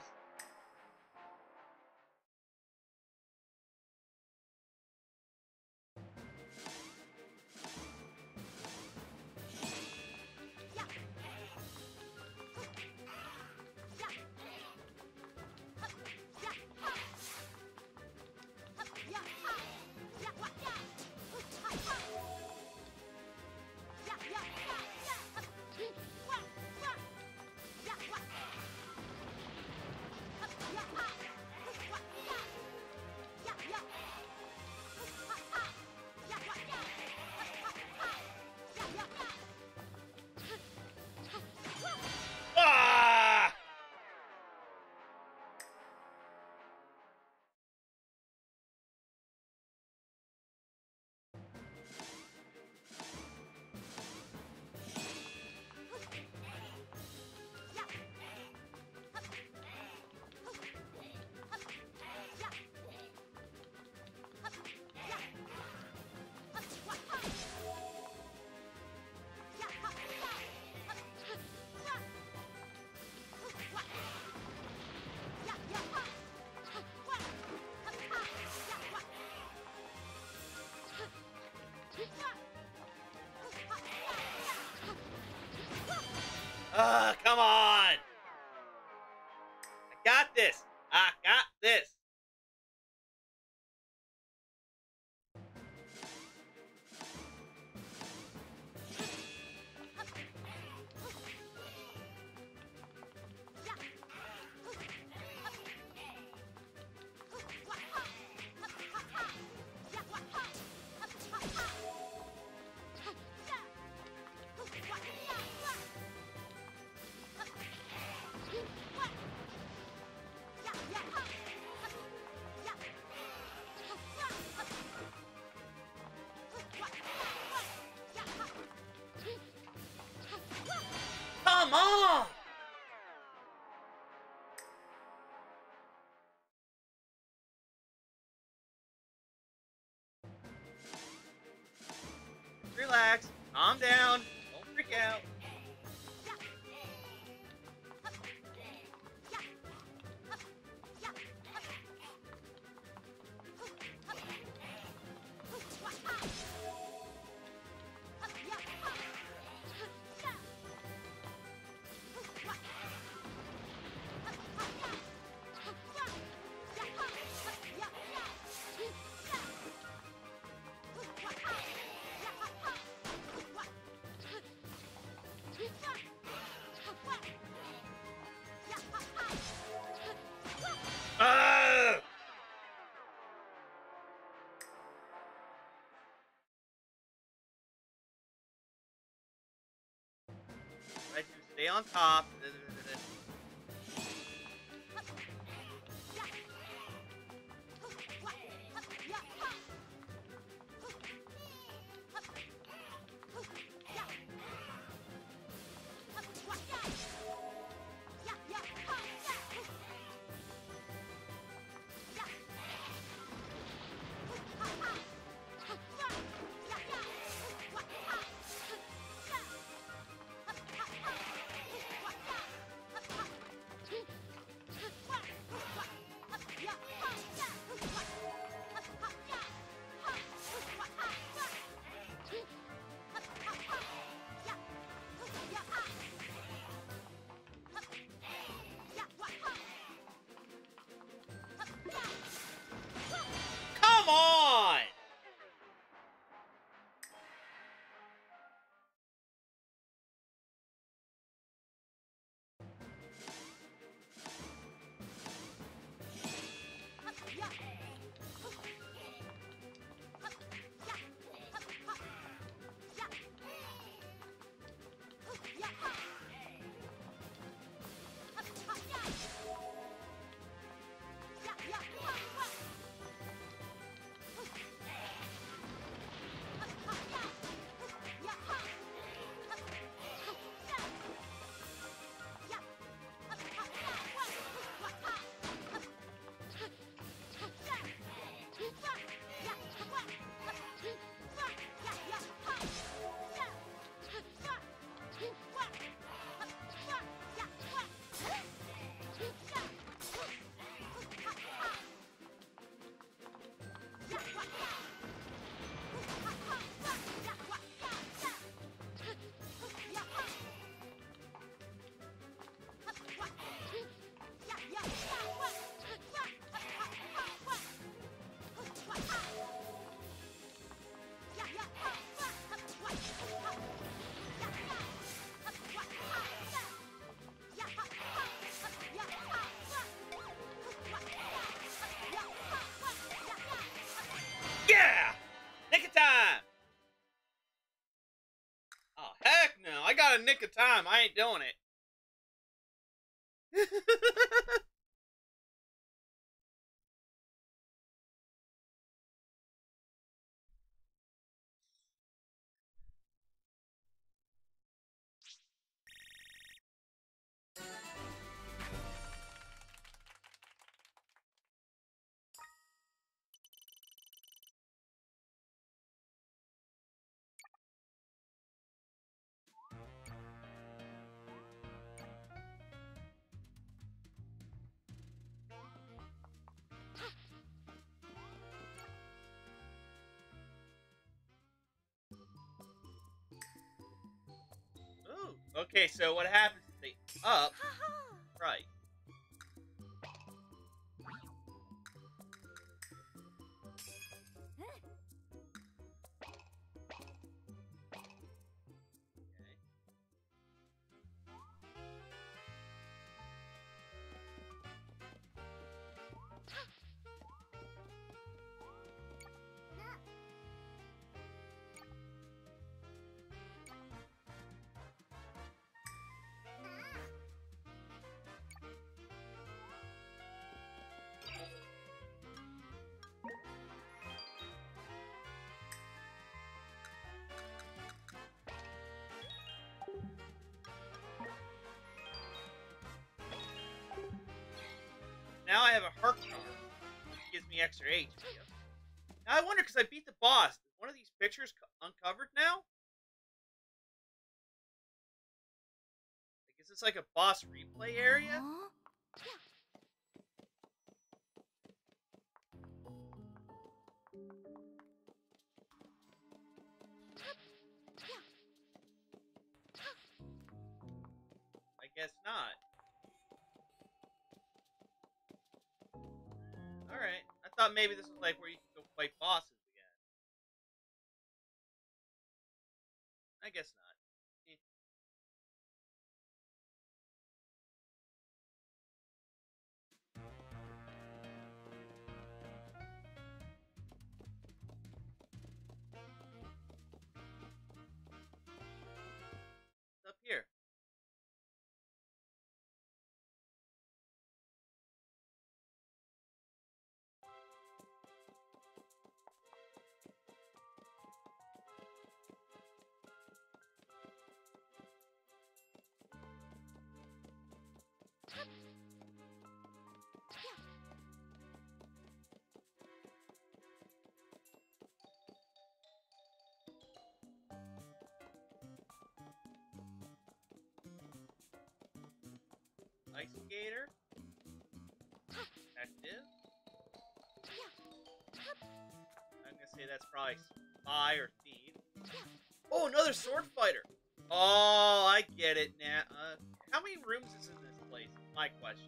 Speaker 2: Ah! Ah, come on! I got this! I got this! Come on! Relax. Calm down. Don't freak out. on top. Come on! Yeah! Nick of time! Oh, heck no. I got a nick of time. I ain't doing it. Ooh. Okay, so what happens is they up. Right. Now I have a heart charm, which gives me extra H P. Now I wonder, because I beat the boss, is one of these pictures uncovered now? Like, is this like a boss replay area?
Speaker 1: Huh?
Speaker 2: I guess not. Alright. I thought maybe this was like where you can go fight bosses again. I guess not. Eh. It's up here. investigator. Detective. I'm gonna say that's probably spy or thief. Oh, another sword fighter. Oh, I get it now. Uh, how many rooms is in this place? Is my question.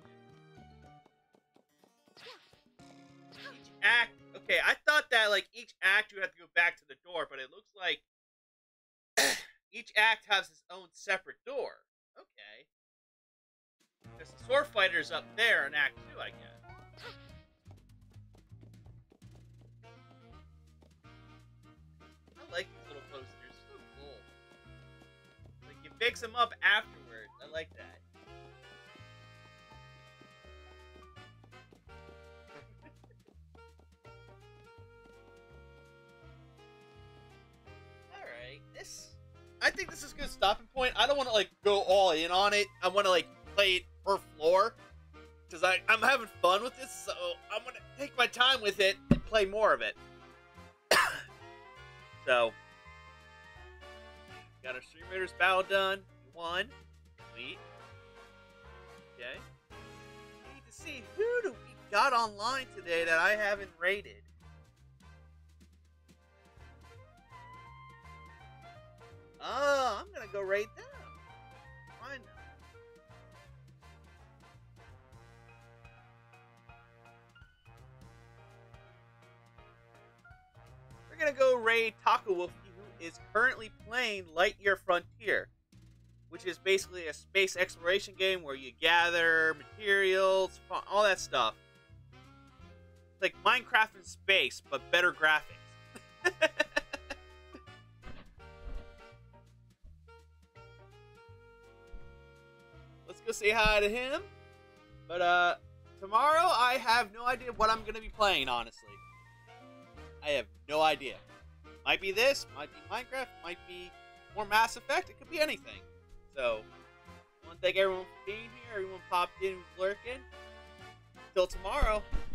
Speaker 2: Each act. Okay, I thought that like each act you have to go back to the door, but it looks like each act has its own separate door. Okay. Because the sword fighter's up there in Act Two, I guess. I like these little posters. So cool. Like you fix them up afterwards. I like that. Alright, this I think this is a good stopping point. I don't want to like go all in on it. I want to like play it per floor. Because I I'm having fun with this, so I'm gonna take my time with it and play more of it. So got our Stream Raiders battle done. We won. Sweet. Okay. We need to see who do we got online today that I haven't rated. Oh, I'm gonna go rate them. Why not? We're gonna go raid Taco Wolfie, who is currently playing Lightyear Frontier, which is basically a space exploration game where you gather materials, all that stuff. It's like Minecraft in space, but better graphics. Let's go say hi to him. But uh, tomorrow I have no idea what I'm gonna be playing. Honestly, I have no idea. Might be this, might be Minecraft, might be more Mass Effect. It could be anything. So, I want to thank everyone for being here. Everyone popped in, who's lurking. Till tomorrow.